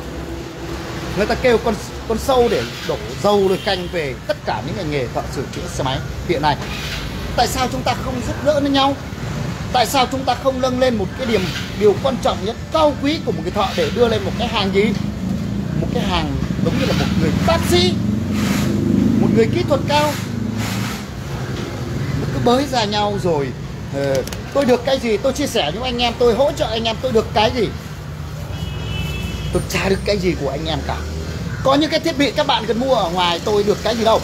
Người ta kêu con con sâu để đổ dầu rồi canh về tất cả những ngành nghề thợ sửa chữa xe máy hiện nay. Tại sao chúng ta không giúp đỡ lẫn nhau? Tại sao chúng ta không nâng lên một cái điểm điều quan trọng nhất, cao quý của một cái thợ để đưa lên một cái hàng gì? Một cái hàng giống như là một người bác sĩ, một người kỹ thuật cao. Cứ bới ra nhau rồi uh, tôi được cái gì tôi chia sẻ với anh em, tôi hỗ trợ anh em, tôi được cái gì? Tôi chả được cái gì của anh em cả. Có những cái thiết bị các bạn cần mua ở ngoài, tôi được cái gì đâu.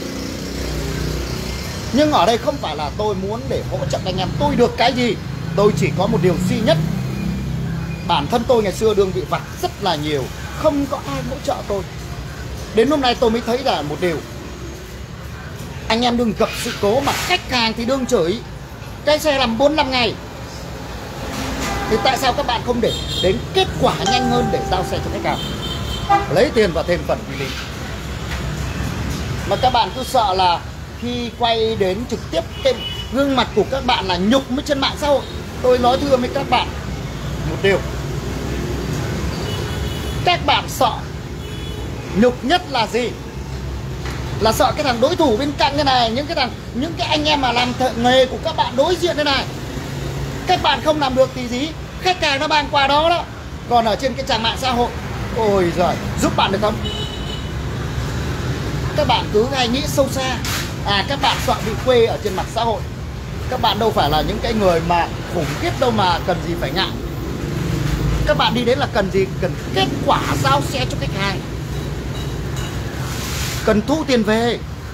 Nhưng ở đây không phải là tôi muốn để hỗ trợ anh em, tôi được cái gì? Tôi chỉ có một điều duy nhất. Bản thân tôi ngày xưa đương bị vặt rất là nhiều, không có ai hỗ trợ tôi. Đến hôm nay tôi mới thấy là một điều, anh em đừng gặp sự cố mà khách hàng thì đương chửi cái xe làm bốn năm ngày, thì tại sao các bạn không để đến kết quả nhanh hơn để giao xe cho khách hàng, lấy tiền và thêm phần phí lý. Mà các bạn cứ sợ là khi quay đến trực tiếp cái gương mặt của các bạn là nhục với trên mạng xã hội. Tôi nói thưa với các bạn một điều, các bạn sợ nhục nhất là gì? Là sợ cái thằng đối thủ bên cạnh thế này, những cái thằng những cái anh em mà làm thợ nghề của các bạn đối diện thế này, các bạn không làm được thì gì, khách hàng nó mang qua đó đó. Còn ở trên cái trang mạng xã hội, ôi giời, giúp bạn được không? Các bạn cứ hay nghĩ sâu xa. À, các bạn sợ bị quê ở trên mặt xã hội. Các bạn đâu phải là những cái người mà khủng khiếp đâu mà cần gì phải ngại. Các bạn đi đến là cần gì? Cần kết quả giao xe cho khách hàng, cần thu tiền về,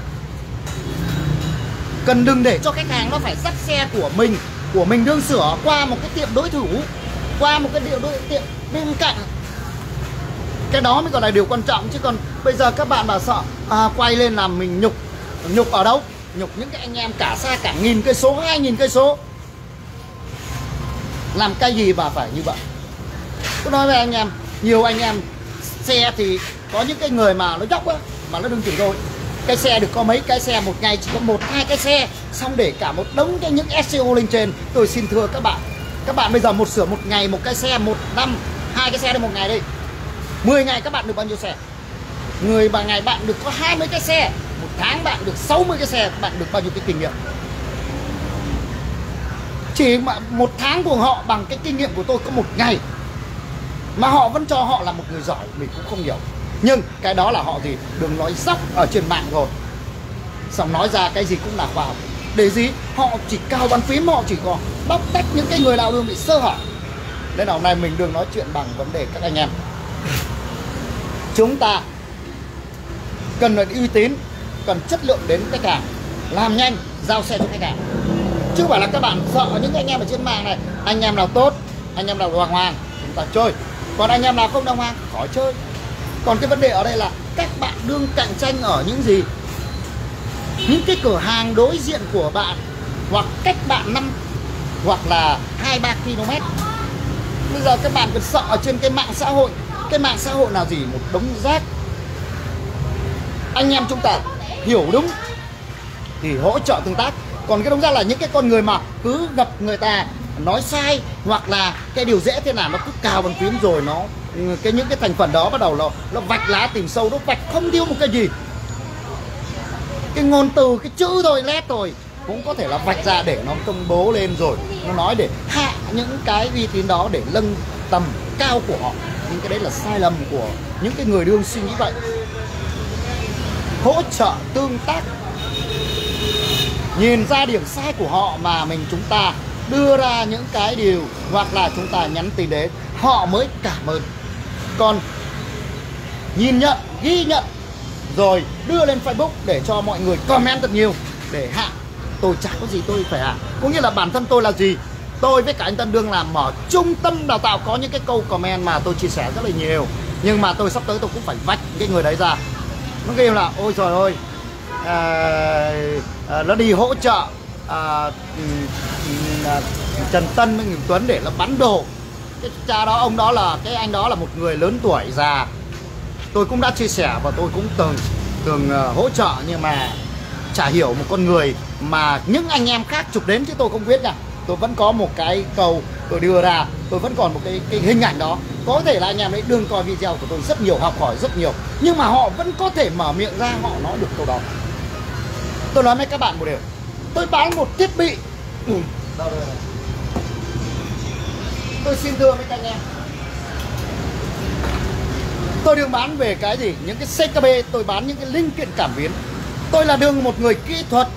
cần đừng để cho khách hàng nó phải dắt xe của mình của mình đương sửa qua một cái tiệm đối thủ, qua một cái tiệm đối tiệm bên cạnh. Cái đó mới còn là điều quan trọng. Chứ còn bây giờ các bạn bảo sợ à, quay lên làm mình nhục. Nhục ở đâu? Nhục những cái anh em cả xa cả nghìn cây số, hai nghìn cây số. Làm cái gì mà phải như vậy? Tôi nói với anh em, nhiều anh em xe thì có những cái người mà nó dốc á, mà nó đừng chửi rồi. Cái xe được có mấy cái xe, một ngày chỉ có một hai cái xe, xong để cả một đống cái những ét xê ô lên trên. Tôi xin thưa các bạn, các bạn bây giờ một sửa một ngày một cái xe, một năm hai cái xe được một ngày đi, mười ngày các bạn được bao nhiêu xe? Người mà ngày bạn được có hai mươi cái xe, một tháng bạn được sáu mươi cái xe, bạn được bao nhiêu cái kinh nghiệm? Chỉ mà một tháng của họ bằng cái kinh nghiệm của tôi có một ngày, mà họ vẫn cho họ là một người giỏi, mình cũng không hiểu. Nhưng cái đó là họ gì? Đừng nói dóc ở trên mạng rồi, xong nói ra cái gì cũng là khoa học. Để gì? Họ chỉ cao bàn phím, họ chỉ có bóc tách những cái người nào đương bị sơ hở. Nên là hôm nay mình đừng nói chuyện bằng vấn đề các anh em. Chúng ta cần phải uy tín, cần chất lượng đến khách hàng, làm nhanh, giao xe cho khách hàng. Chứ không phải là các bạn sợ những anh em ở trên mạng này. Anh em nào tốt, anh em nào hoàng hoàng, chúng ta chơi. Còn anh em nào không đồng hoàng, khỏi chơi. Còn cái vấn đề ở đây là các bạn đương cạnh tranh ở những gì? Những cái cửa hàng đối diện của bạn, hoặc cách bạn năm hoặc là hai ba ki lô mét. Bây giờ các bạn cứ sợ ở trên cái mạng xã hội. Cái mạng xã hội nào gì? Một đống rác. Anh em chúng ta hiểu đúng thì hỗ trợ tương tác. Còn cái đống rác là những cái con người mà cứ gặp người ta nói sai, hoặc là cái điều dễ thế nào nó cứ cào bàn phím, rồi nó cái những cái thành phần đó bắt đầu nó nó vạch lá tìm sâu, nó vạch không thiếu một cái gì. Cái ngôn từ, cái chữ thôi, lét thôi cũng có thể là vạch ra để nó công bố lên, rồi nó nói để hạ những cái uy tín đó, để nâng tầm cao của họ. Nhưng cái đấy là sai lầm của những cái người đương suy nghĩ vậy. Hỗ trợ tương tác, nhìn ra điểm sai của họ mà mình chúng ta đưa ra những cái điều, hoặc là chúng ta nhắn tin đến họ mới cảm ơn. Còn nhìn nhận, ghi nhận rồi đưa lên Facebook để cho mọi người comment thật nhiều để hạ, tôi chả có gì tôi phải hạ. Cũng như là bản thân tôi là gì, tôi với cả anh Tân Đương làm mở trung tâm đào tạo, có những cái câu comment mà tôi chia sẻ rất là nhiều, nhưng mà tôi sắp tới tôi cũng phải vạch cái người đấy ra. Nó kêu là ôi trời ơi, à, à, nó đi hỗ trợ à, à, Trần Tân với Nguyễn Tuấn để nó bắn đồ. Cái cha đó, ông đó là, cái anh đó là một người lớn tuổi già. Tôi cũng đã chia sẻ và tôi cũng từng từng uh, hỗ trợ, nhưng mà chả hiểu một con người mà những anh em khác chụp đến chứ tôi không biết nha. Tôi vẫn có một cái câu tôi đưa ra, tôi vẫn còn một cái, cái hình ảnh đó. Có thể là anh em ấy đương coi video của tôi rất nhiều, học hỏi rất nhiều, nhưng mà họ vẫn có thể mở miệng ra, họ nói được câu đó. Tôi nói với các bạn một điều, tôi bán một thiết bị. Ừ. Đâu, đâu, đâu. Tôi xin thưa với các anh em, tôi đương bán về cái gì? Những cái xê ca bê, tôi bán những cái linh kiện cảm biến. Tôi là đương một người kỹ thuật.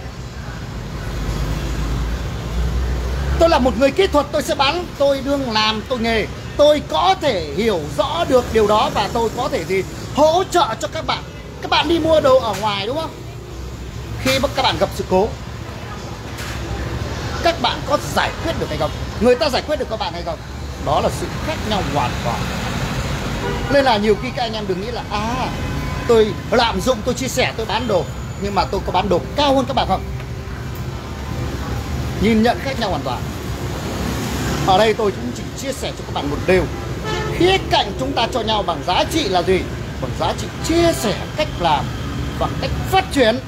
Tôi là một người kỹ thuật, tôi sẽ bán, tôi đương làm, tôi nghề. Tôi có thể hiểu rõ được điều đó, và tôi có thể gì hỗ trợ cho các bạn. Các bạn đi mua đồ ở ngoài đúng không? Khi các bạn gặp sự cố, các bạn có giải quyết được hay không? Người ta giải quyết được các bạn hay không? Đó là sự khác nhau hoàn toàn. Nên là nhiều khi các anh em đừng nghĩ là à tôi lạm dụng, tôi chia sẻ, tôi bán đồ, nhưng mà tôi có bán đồ cao hơn các bạn không? Nhìn nhận khác nhau hoàn toàn. Ở đây tôi cũng chỉ chia sẻ cho các bạn một điều, khía cạnh chúng ta cho nhau bằng giá trị là gì? Bằng giá trị chia sẻ cách làm và cách phát triển,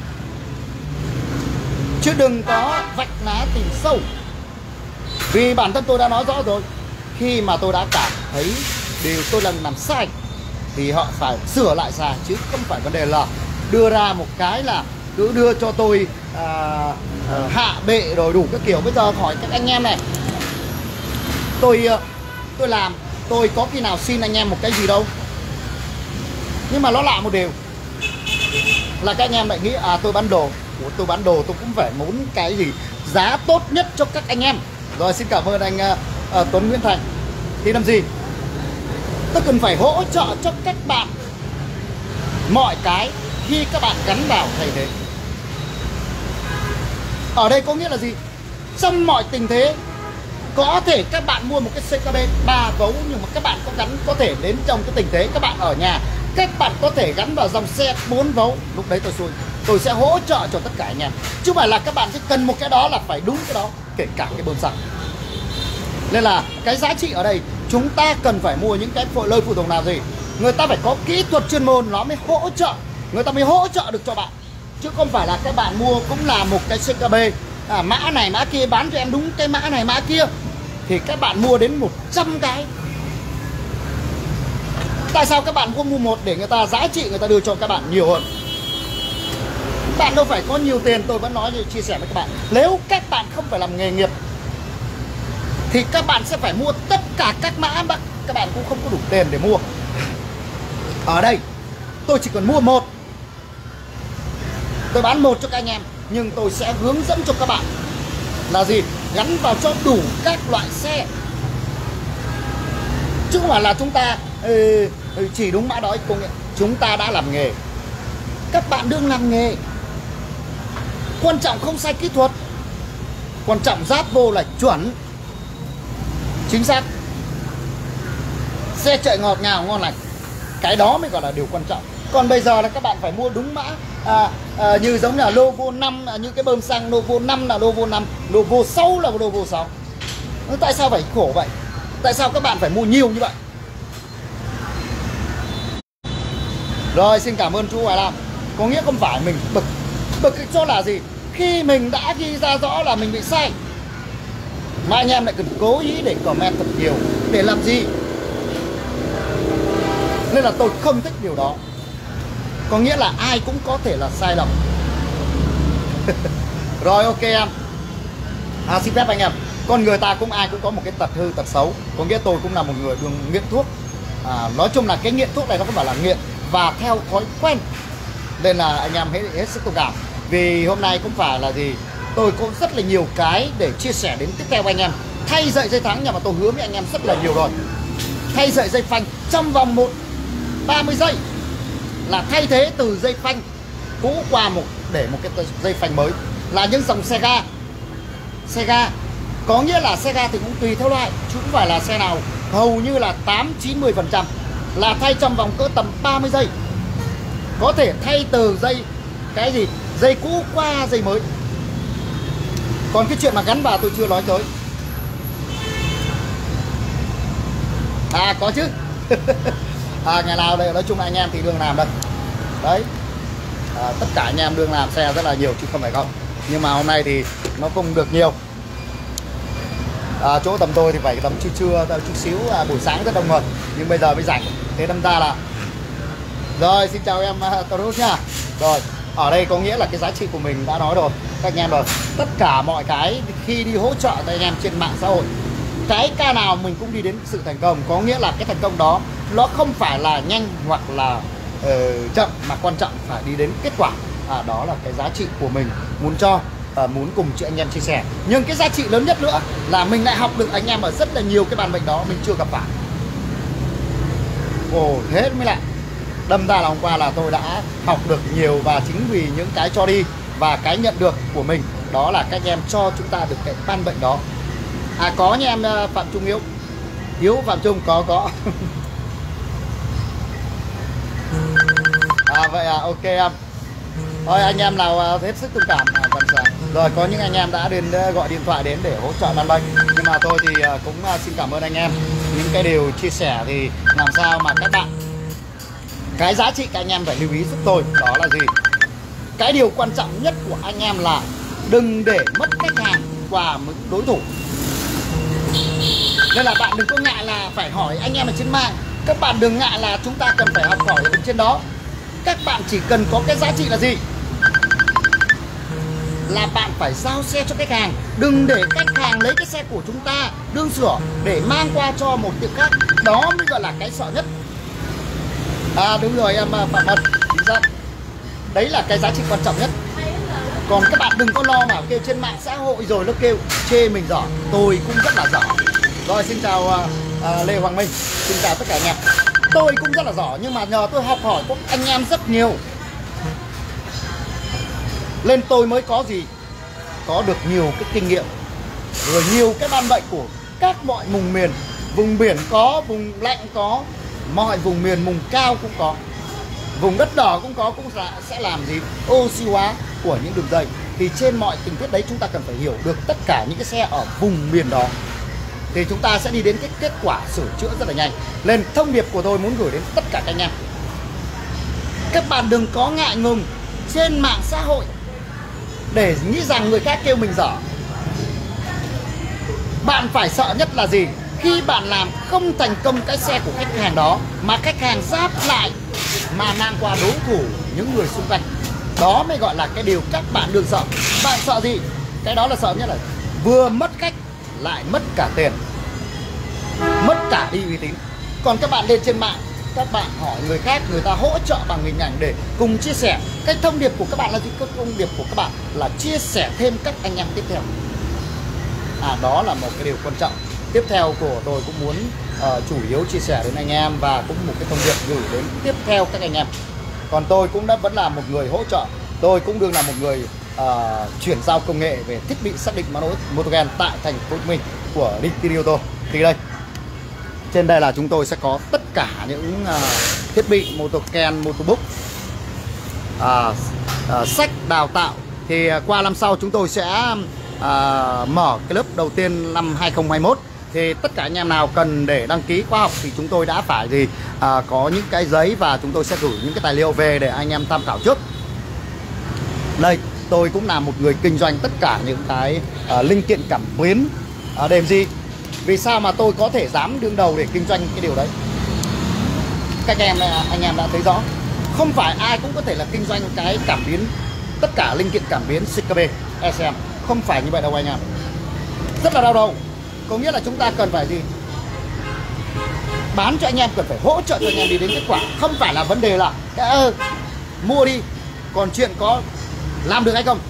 chứ đừng có vạch lá tìm sâu. Vì bản thân tôi đã nói rõ rồi, khi mà tôi đã cảm thấy điều tôi lần làm sai thì họ phải sửa lại sai, chứ không phải vấn đề là đưa ra một cái là cứ đưa cho tôi à, à, hạ bệ rồi đủ các kiểu. Bây giờ hỏi các anh em này, tôi tôi làm, tôi có khi nào xin anh em một cái gì đâu. Nhưng mà nó lạ một điều là các anh em lại nghĩ à tôi bán đồ, Ủa, tôi bán đồ tôi cũng phải muốn cái gì giá tốt nhất cho các anh em. Rồi xin cảm ơn anh uh, uh, Tuấn Nguyễn Thành. Thì làm gì? Tôi cần phải hỗ trợ cho các bạn mọi cái khi các bạn gắn vào thay thế. Ở đây có nghĩa là gì? Trong mọi tình thế, có thể các bạn mua một cái xê ca bê ba vấu, nhưng mà các bạn có gắn, có thể đến trong cái tình thế các bạn ở nhà, các bạn có thể gắn vào dòng xe bốn vấu. Lúc đấy tôi xui, tôi sẽ hỗ trợ cho tất cả anh em, chứ không phải là các bạn chỉ cần một cái đó là phải đúng cái đó, kể cả cái bơm xăng. Nên là cái giá trị ở đây chúng ta cần phải mua những cái phôi lơi phụ tùng nào gì, người ta phải có kỹ thuật chuyên môn, nó mới hỗ trợ, người ta mới hỗ trợ được cho bạn, chứ không phải là các bạn mua cũng là một cái xê ca bê à, mã này mã kia, bán cho em đúng cái mã này mã kia, thì các bạn mua đến một trăm cái. Tại sao các bạn không mua một để người ta giá trị người ta đưa cho các bạn nhiều hơn? Bạn đâu phải có nhiều tiền, tôi vẫn nói như chia sẻ với các bạn, nếu các bạn không phải làm nghề nghiệp thì các bạn sẽ phải mua tất cả các mã mà các bạn cũng không có đủ tiền để mua. Ở đây tôi chỉ cần mua một, tôi bán một cho các anh em, nhưng tôi sẽ hướng dẫn cho các bạn là gì? Gắn vào cho đủ các loại xe, chứ không phải là chúng ta ừ, chỉ đúng mã đó. Công nghệ chúng ta đã làm nghề, các bạn đương làm nghề, quan trọng không sai kỹ thuật, quan trọng ráp vô là chuẩn, chính xác, xe chạy ngọt ngào ngon lành, cái đó mới gọi là điều quan trọng. Còn bây giờ là các bạn phải mua đúng mã à, à, như giống là logo năm, à, như cái bơm xăng logo năm là logo năm, logo sáu là logo sáu. Tại sao phải khổ vậy? Tại sao các bạn phải mua nhiều như vậy? Rồi xin cảm ơn chú Hoài Lam. Có nghĩa không phải mình bực, bực cho là gì? Khi mình đã ghi ra rõ là mình bị sai, mà anh em lại cần cố ý để comment thật nhiều, để làm gì? Nên là tôi không thích điều đó. Có nghĩa là ai cũng có thể là sai lầm. Rồi ok em. À, xin phép anh em, con người ta cũng ai cũng có một cái tật hư tật xấu. Có nghĩa tôi cũng là một người đường nghiện thuốc. à, Nói chung là cái nghiện thuốc này nó không phải là nghiện, và theo thói quen. Nên là anh em hãy hết sức thông cảm. Vì hôm nay cũng phải là gì, tôi có rất là nhiều cái để chia sẻ đến tiếp theo anh em. Thay sợi dây thắng, nhưng mà tôi hứa với anh em rất là nhiều rồi. Thay sợi dây phanh trong vòng một ba mươi giây là thay thế từ dây phanh cũ qua một để một cái dây phanh mới, là những dòng xe ga. Xe ga có nghĩa là xe ga thì cũng tùy theo loại, chứ không phải là xe nào hầu như là tám chín mươi phần trăm là thay trong vòng cỡ tầm ba mươi giây. Có thể thay từ dây cái gì dây cũ qua dây mới. Còn cái chuyện mà gắn vào tôi chưa nói tới. À có chứ. À ngày nào đây, nói chung anh em thì đương làm đây. Đấy. À, tất cả anh em đương làm xe rất là nhiều chứ không phải không. Nhưng mà hôm nay thì nó không được nhiều. À, chỗ tầm tôi thì phải tầm trưa trưa chút xíu, à, buổi sáng rất đông người, nhưng bây giờ mới rảnh. Thế đâm ra là rồi xin chào em Tarot nha. Rồi ở đây có nghĩa là cái giá trị của mình đã nói rồi các anh em rồi. Tất cả mọi cái khi đi hỗ trợ các anh em trên mạng xã hội, cái ca nào mình cũng đi đến sự thành công. Có nghĩa là cái thành công đó nó không phải là nhanh hoặc là uh, chậm, mà quan trọng phải đi đến kết quả. À, đó là cái giá trị của mình muốn cho, uh, muốn cùng chị anh em chia sẻ. Nhưng cái giá trị lớn nhất nữa là mình lại học được anh em ở rất là nhiều cái bàn bệnh đó mình chưa gặp phải. Ồ, thế mới lạ. Đâm ra là hôm qua là tôi đã học được nhiều, và chính vì những cái cho đi và cái nhận được của mình, đó là các em cho chúng ta được cái căn bệnh đó. À có nha em Phạm Trung Hiếu. Hiếu Phạm Trung có có. vậy à, ok em. Thôi anh em nào hết sức thông cảm à, vâng, dạ. Rồi có những anh em đã đến gọi điện thoại đến để hỗ trợ ban bênh, nhưng mà tôi thì cũng xin cảm ơn anh em. Những cái điều chia sẻ thì làm sao mà các bạn, cái giá trị các anh em phải lưu ý giúp tôi đó là gì? Cái điều quan trọng nhất của anh em là đừng để mất khách hàng qua những đối thủ. Nên là bạn đừng có ngại là phải hỏi anh em ở trên mạng. Các bạn đừng ngại là chúng ta cần phải học hỏi ở bên trên đó. Các bạn chỉ cần có cái giá trị là gì? Là bạn phải giao xe cho khách hàng. Đừng để khách hàng lấy cái xe của chúng ta đương sửa để mang qua cho một tiệm khác. Đó mới gọi là cái sợ nhất. À đúng rồi em Phạm Mật. Đấy là cái giá trị quan trọng nhất. Còn các bạn đừng có lo mà kêu trên mạng xã hội rồi nó kêu chê mình giỏi. Tôi cũng rất là giỏi. Rồi xin chào uh, uh, Lê Hoàng Minh. Xin chào tất cả anh em. Tôi cũng rất là giỏi, nhưng mà nhờ tôi học hỏi của anh em rất nhiều, lên tôi mới có gì? Có được nhiều cái kinh nghiệm, rồi nhiều cái ban bệnh của các mọi vùng miền. Vùng biển có, vùng lạnh có, mọi vùng miền, vùng cao cũng có, vùng đất đỏ cũng có, cũng sẽ làm gì? Oxy hóa của những đường dây. Thì trên mọi tình tiết đấy chúng ta cần phải hiểu được tất cả những cái xe ở vùng miền đó, thì chúng ta sẽ đi đến cái kết quả sửa chữa rất là nhanh. Nên thông điệp của tôi muốn gửi đến tất cả các anh em, các bạn đừng có ngại ngùng trên mạng xã hội để nghĩ rằng người khác kêu mình dở. Bạn phải sợ nhất là gì? Khi bạn làm không thành công cái xe của khách hàng đó, mà khách hàng giáp lại mà mang qua đối thủ những người xung quanh. Đó mới gọi là cái điều các bạn đừng sợ. Bạn sợ gì? Cái đó là sợ nhất là vừa mất khách lại mất cả tiền, mất cả đi uy tín. Còn các bạn lên trên mạng, các bạn hỏi người khác, người ta hỗ trợ bằng hình ảnh để cùng chia sẻ. Cái thông điệp của các bạn là gì? Cái thông điệp của các bạn là chia sẻ thêm các anh em tiếp theo. À, đó là một cái điều quan trọng. Tiếp theo của tôi cũng muốn uh, chủ yếu chia sẻ đến anh em, và cũng một cái thông điệp gửi đến tiếp theo các anh em. Còn tôi cũng đã vẫn là một người hỗ trợ. Tôi cũng đương là một người uh, chuyển giao công nghệ về thiết bị xác định mã lỗi Motogen tại thành phố Hồ Chí Minh của Linkini Auto. Thì đây, trên đây là chúng tôi sẽ có tất cả những uh, thiết bị Motogen, Motobook, uh, uh, sách đào tạo. Thì uh, qua năm sau chúng tôi sẽ uh, mở cái lớp đầu tiên năm hai không hai mốt. Thì tất cả anh em nào cần để đăng ký khóa học thì chúng tôi đã phải gì à, có những cái giấy, và chúng tôi sẽ gửi những cái tài liệu về để anh em tham khảo trước. Đây, tôi cũng là một người kinh doanh tất cả những cái à, linh kiện cảm biến à, đềm gì. Vì sao mà tôi có thể dám đương đầu để kinh doanh cái điều đấy? Các em anh em đã thấy rõ, không phải ai cũng có thể là kinh doanh cái cảm biến, tất cả linh kiện cảm biến xê ca bê, e xê em. Không phải như vậy đâu anh em. Rất là đau đầu. Có nghĩa là chúng ta cần phải gì? Bán cho anh em, cần phải hỗ trợ cho anh em đi đến kết quả. Không phải là vấn đề là ơ, mua đi, còn chuyện có làm được hay không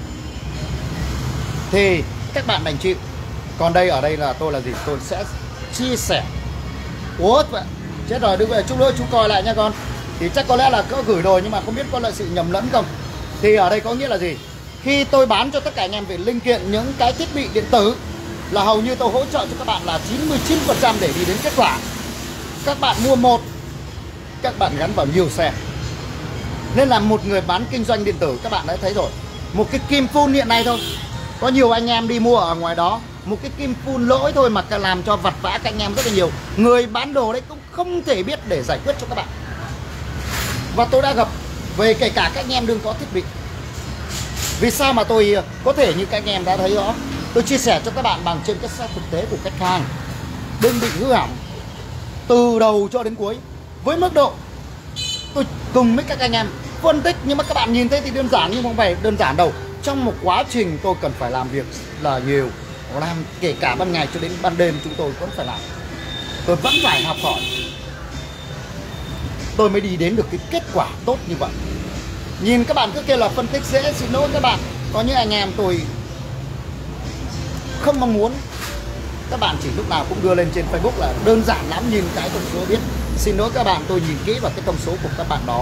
thì các bạn đành chịu. Còn đây, ở đây là tôi là gì? Tôi sẽ chia sẻ. Ủa, chết rồi, đừng về chút nữa chú coi lại nha con. Thì chắc có lẽ là có gửi rồi, nhưng mà không biết có là sự nhầm lẫn không. Thì ở đây có nghĩa là gì? Khi tôi bán cho tất cả anh em về linh kiện, những cái thiết bị điện tử, là hầu như tôi hỗ trợ cho các bạn là chín mươi chín phần trăm để đi đến kết quả. Các bạn mua một, các bạn gắn vào nhiều xe. Nên là một người bán kinh doanh điện tử, các bạn đã thấy rồi, một cái kim phun hiện nay thôi, có nhiều anh em đi mua ở ngoài đó, một cái kim phun lỗi thôi mà làm cho vặt vã các anh em rất là nhiều. Người bán đồ đấy cũng không thể biết để giải quyết cho các bạn. Và tôi đã gặp về kể cả các anh em đừng có thiết bị. Vì sao mà tôi có thể như các anh em đã thấy rõ, tôi chia sẻ cho các bạn bằng trên cái xe thực tế của khách hàng, đừng bị hư hỏng từ đầu cho đến cuối. Với mức độ tôi cùng với các anh em phân tích, nhưng mà các bạn nhìn thấy thì đơn giản, nhưng không phải đơn giản đâu. Trong một quá trình tôi cần phải làm việc là nhiều, làm kể cả ban ngày cho đến ban đêm chúng tôi vẫn phải làm. Tôi vẫn phải học hỏi, tôi mới đi đến được cái kết quả tốt như vậy. Nhìn các bạn cứ kêu là phân tích dễ, xin lỗi các bạn. Có những anh em tôi không mong muốn. Các bạn chỉ lúc nào cũng đưa lên trên Facebook là đơn giản lắm, nhìn cái thông số biết. Xin lỗi các bạn, tôi nhìn kỹ vào cái thông số của các bạn đó.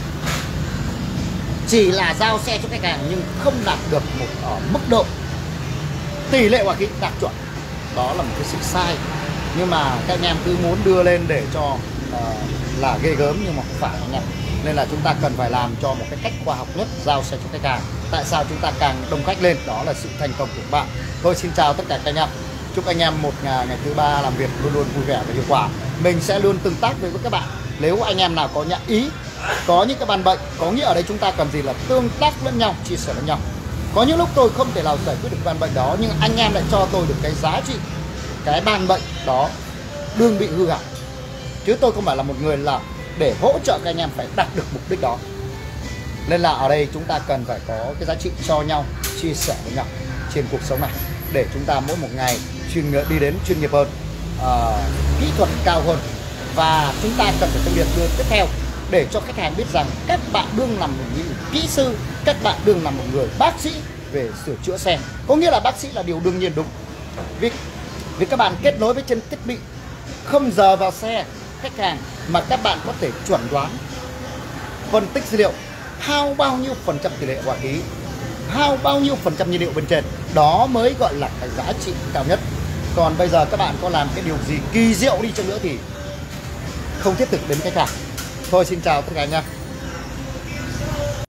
Chỉ là giao xe cho khách hàng nhưng không đạt được một ở mức độ tỷ lệ hoạt kỹ đạt chuẩn. Đó là một cái sự sai. Nhưng mà các anh em cứ muốn đưa lên để cho uh, là ghê gớm, nhưng mà không phải anh em. Nên là chúng ta cần phải làm cho một cái cách khoa học nhất, giao xe cho khách hàng. Tại sao chúng ta càng đông khách lên? Đó là sự thành công của các bạn. Tôi xin chào tất cả các anh em. Chúc anh em một ngày, ngày thứ ba làm việc luôn luôn vui vẻ và hiệu quả. Mình sẽ luôn tương tác với các bạn. Nếu anh em nào có nhận ý, có những cái ban bệnh, có nghĩa ở đây chúng ta cần gì là tương tác lẫn nhau, chia sẻ lẫn nhau. Có những lúc tôi không thể nào giải quyết được ban bệnh đó, nhưng anh em lại cho tôi được cái giá trị, cái ban bệnh đó đương bị hư hỏng. Chứ tôi không phải là một người là để hỗ trợ các anh em phải đạt được mục đích đó. Nên là ở đây chúng ta cần phải có cái giá trị cho nhau, chia sẻ với nhau trên cuộc sống này, để chúng ta mỗi một ngày chuyên nghiệp đi đến chuyên nghiệp hơn, uh, kỹ thuật cao hơn. Và chúng ta cần phải thực hiện bước tiếp theo để cho khách hàng biết rằng các bạn đương làm một người kỹ sư, các bạn đương làm một người bác sĩ về sửa chữa xe. Có nghĩa là bác sĩ là điều đương nhiên đúng. Vì, vì các bạn kết nối với trên thiết bị không giờ vào xe khách hàng, mà các bạn có thể chuẩn đoán, phân tích dữ liệu, hao bao nhiêu phần trăm tỷ lệ hỏa khí, hao bao nhiêu phần trăm nhiên liệu bên trên. Đó mới gọi là cái giá trị cao nhất. Còn bây giờ các bạn có làm cái điều gì kỳ diệu đi chăng nữa thì không thiết thực đến khách hàng. Thôi xin chào tất cả anh em.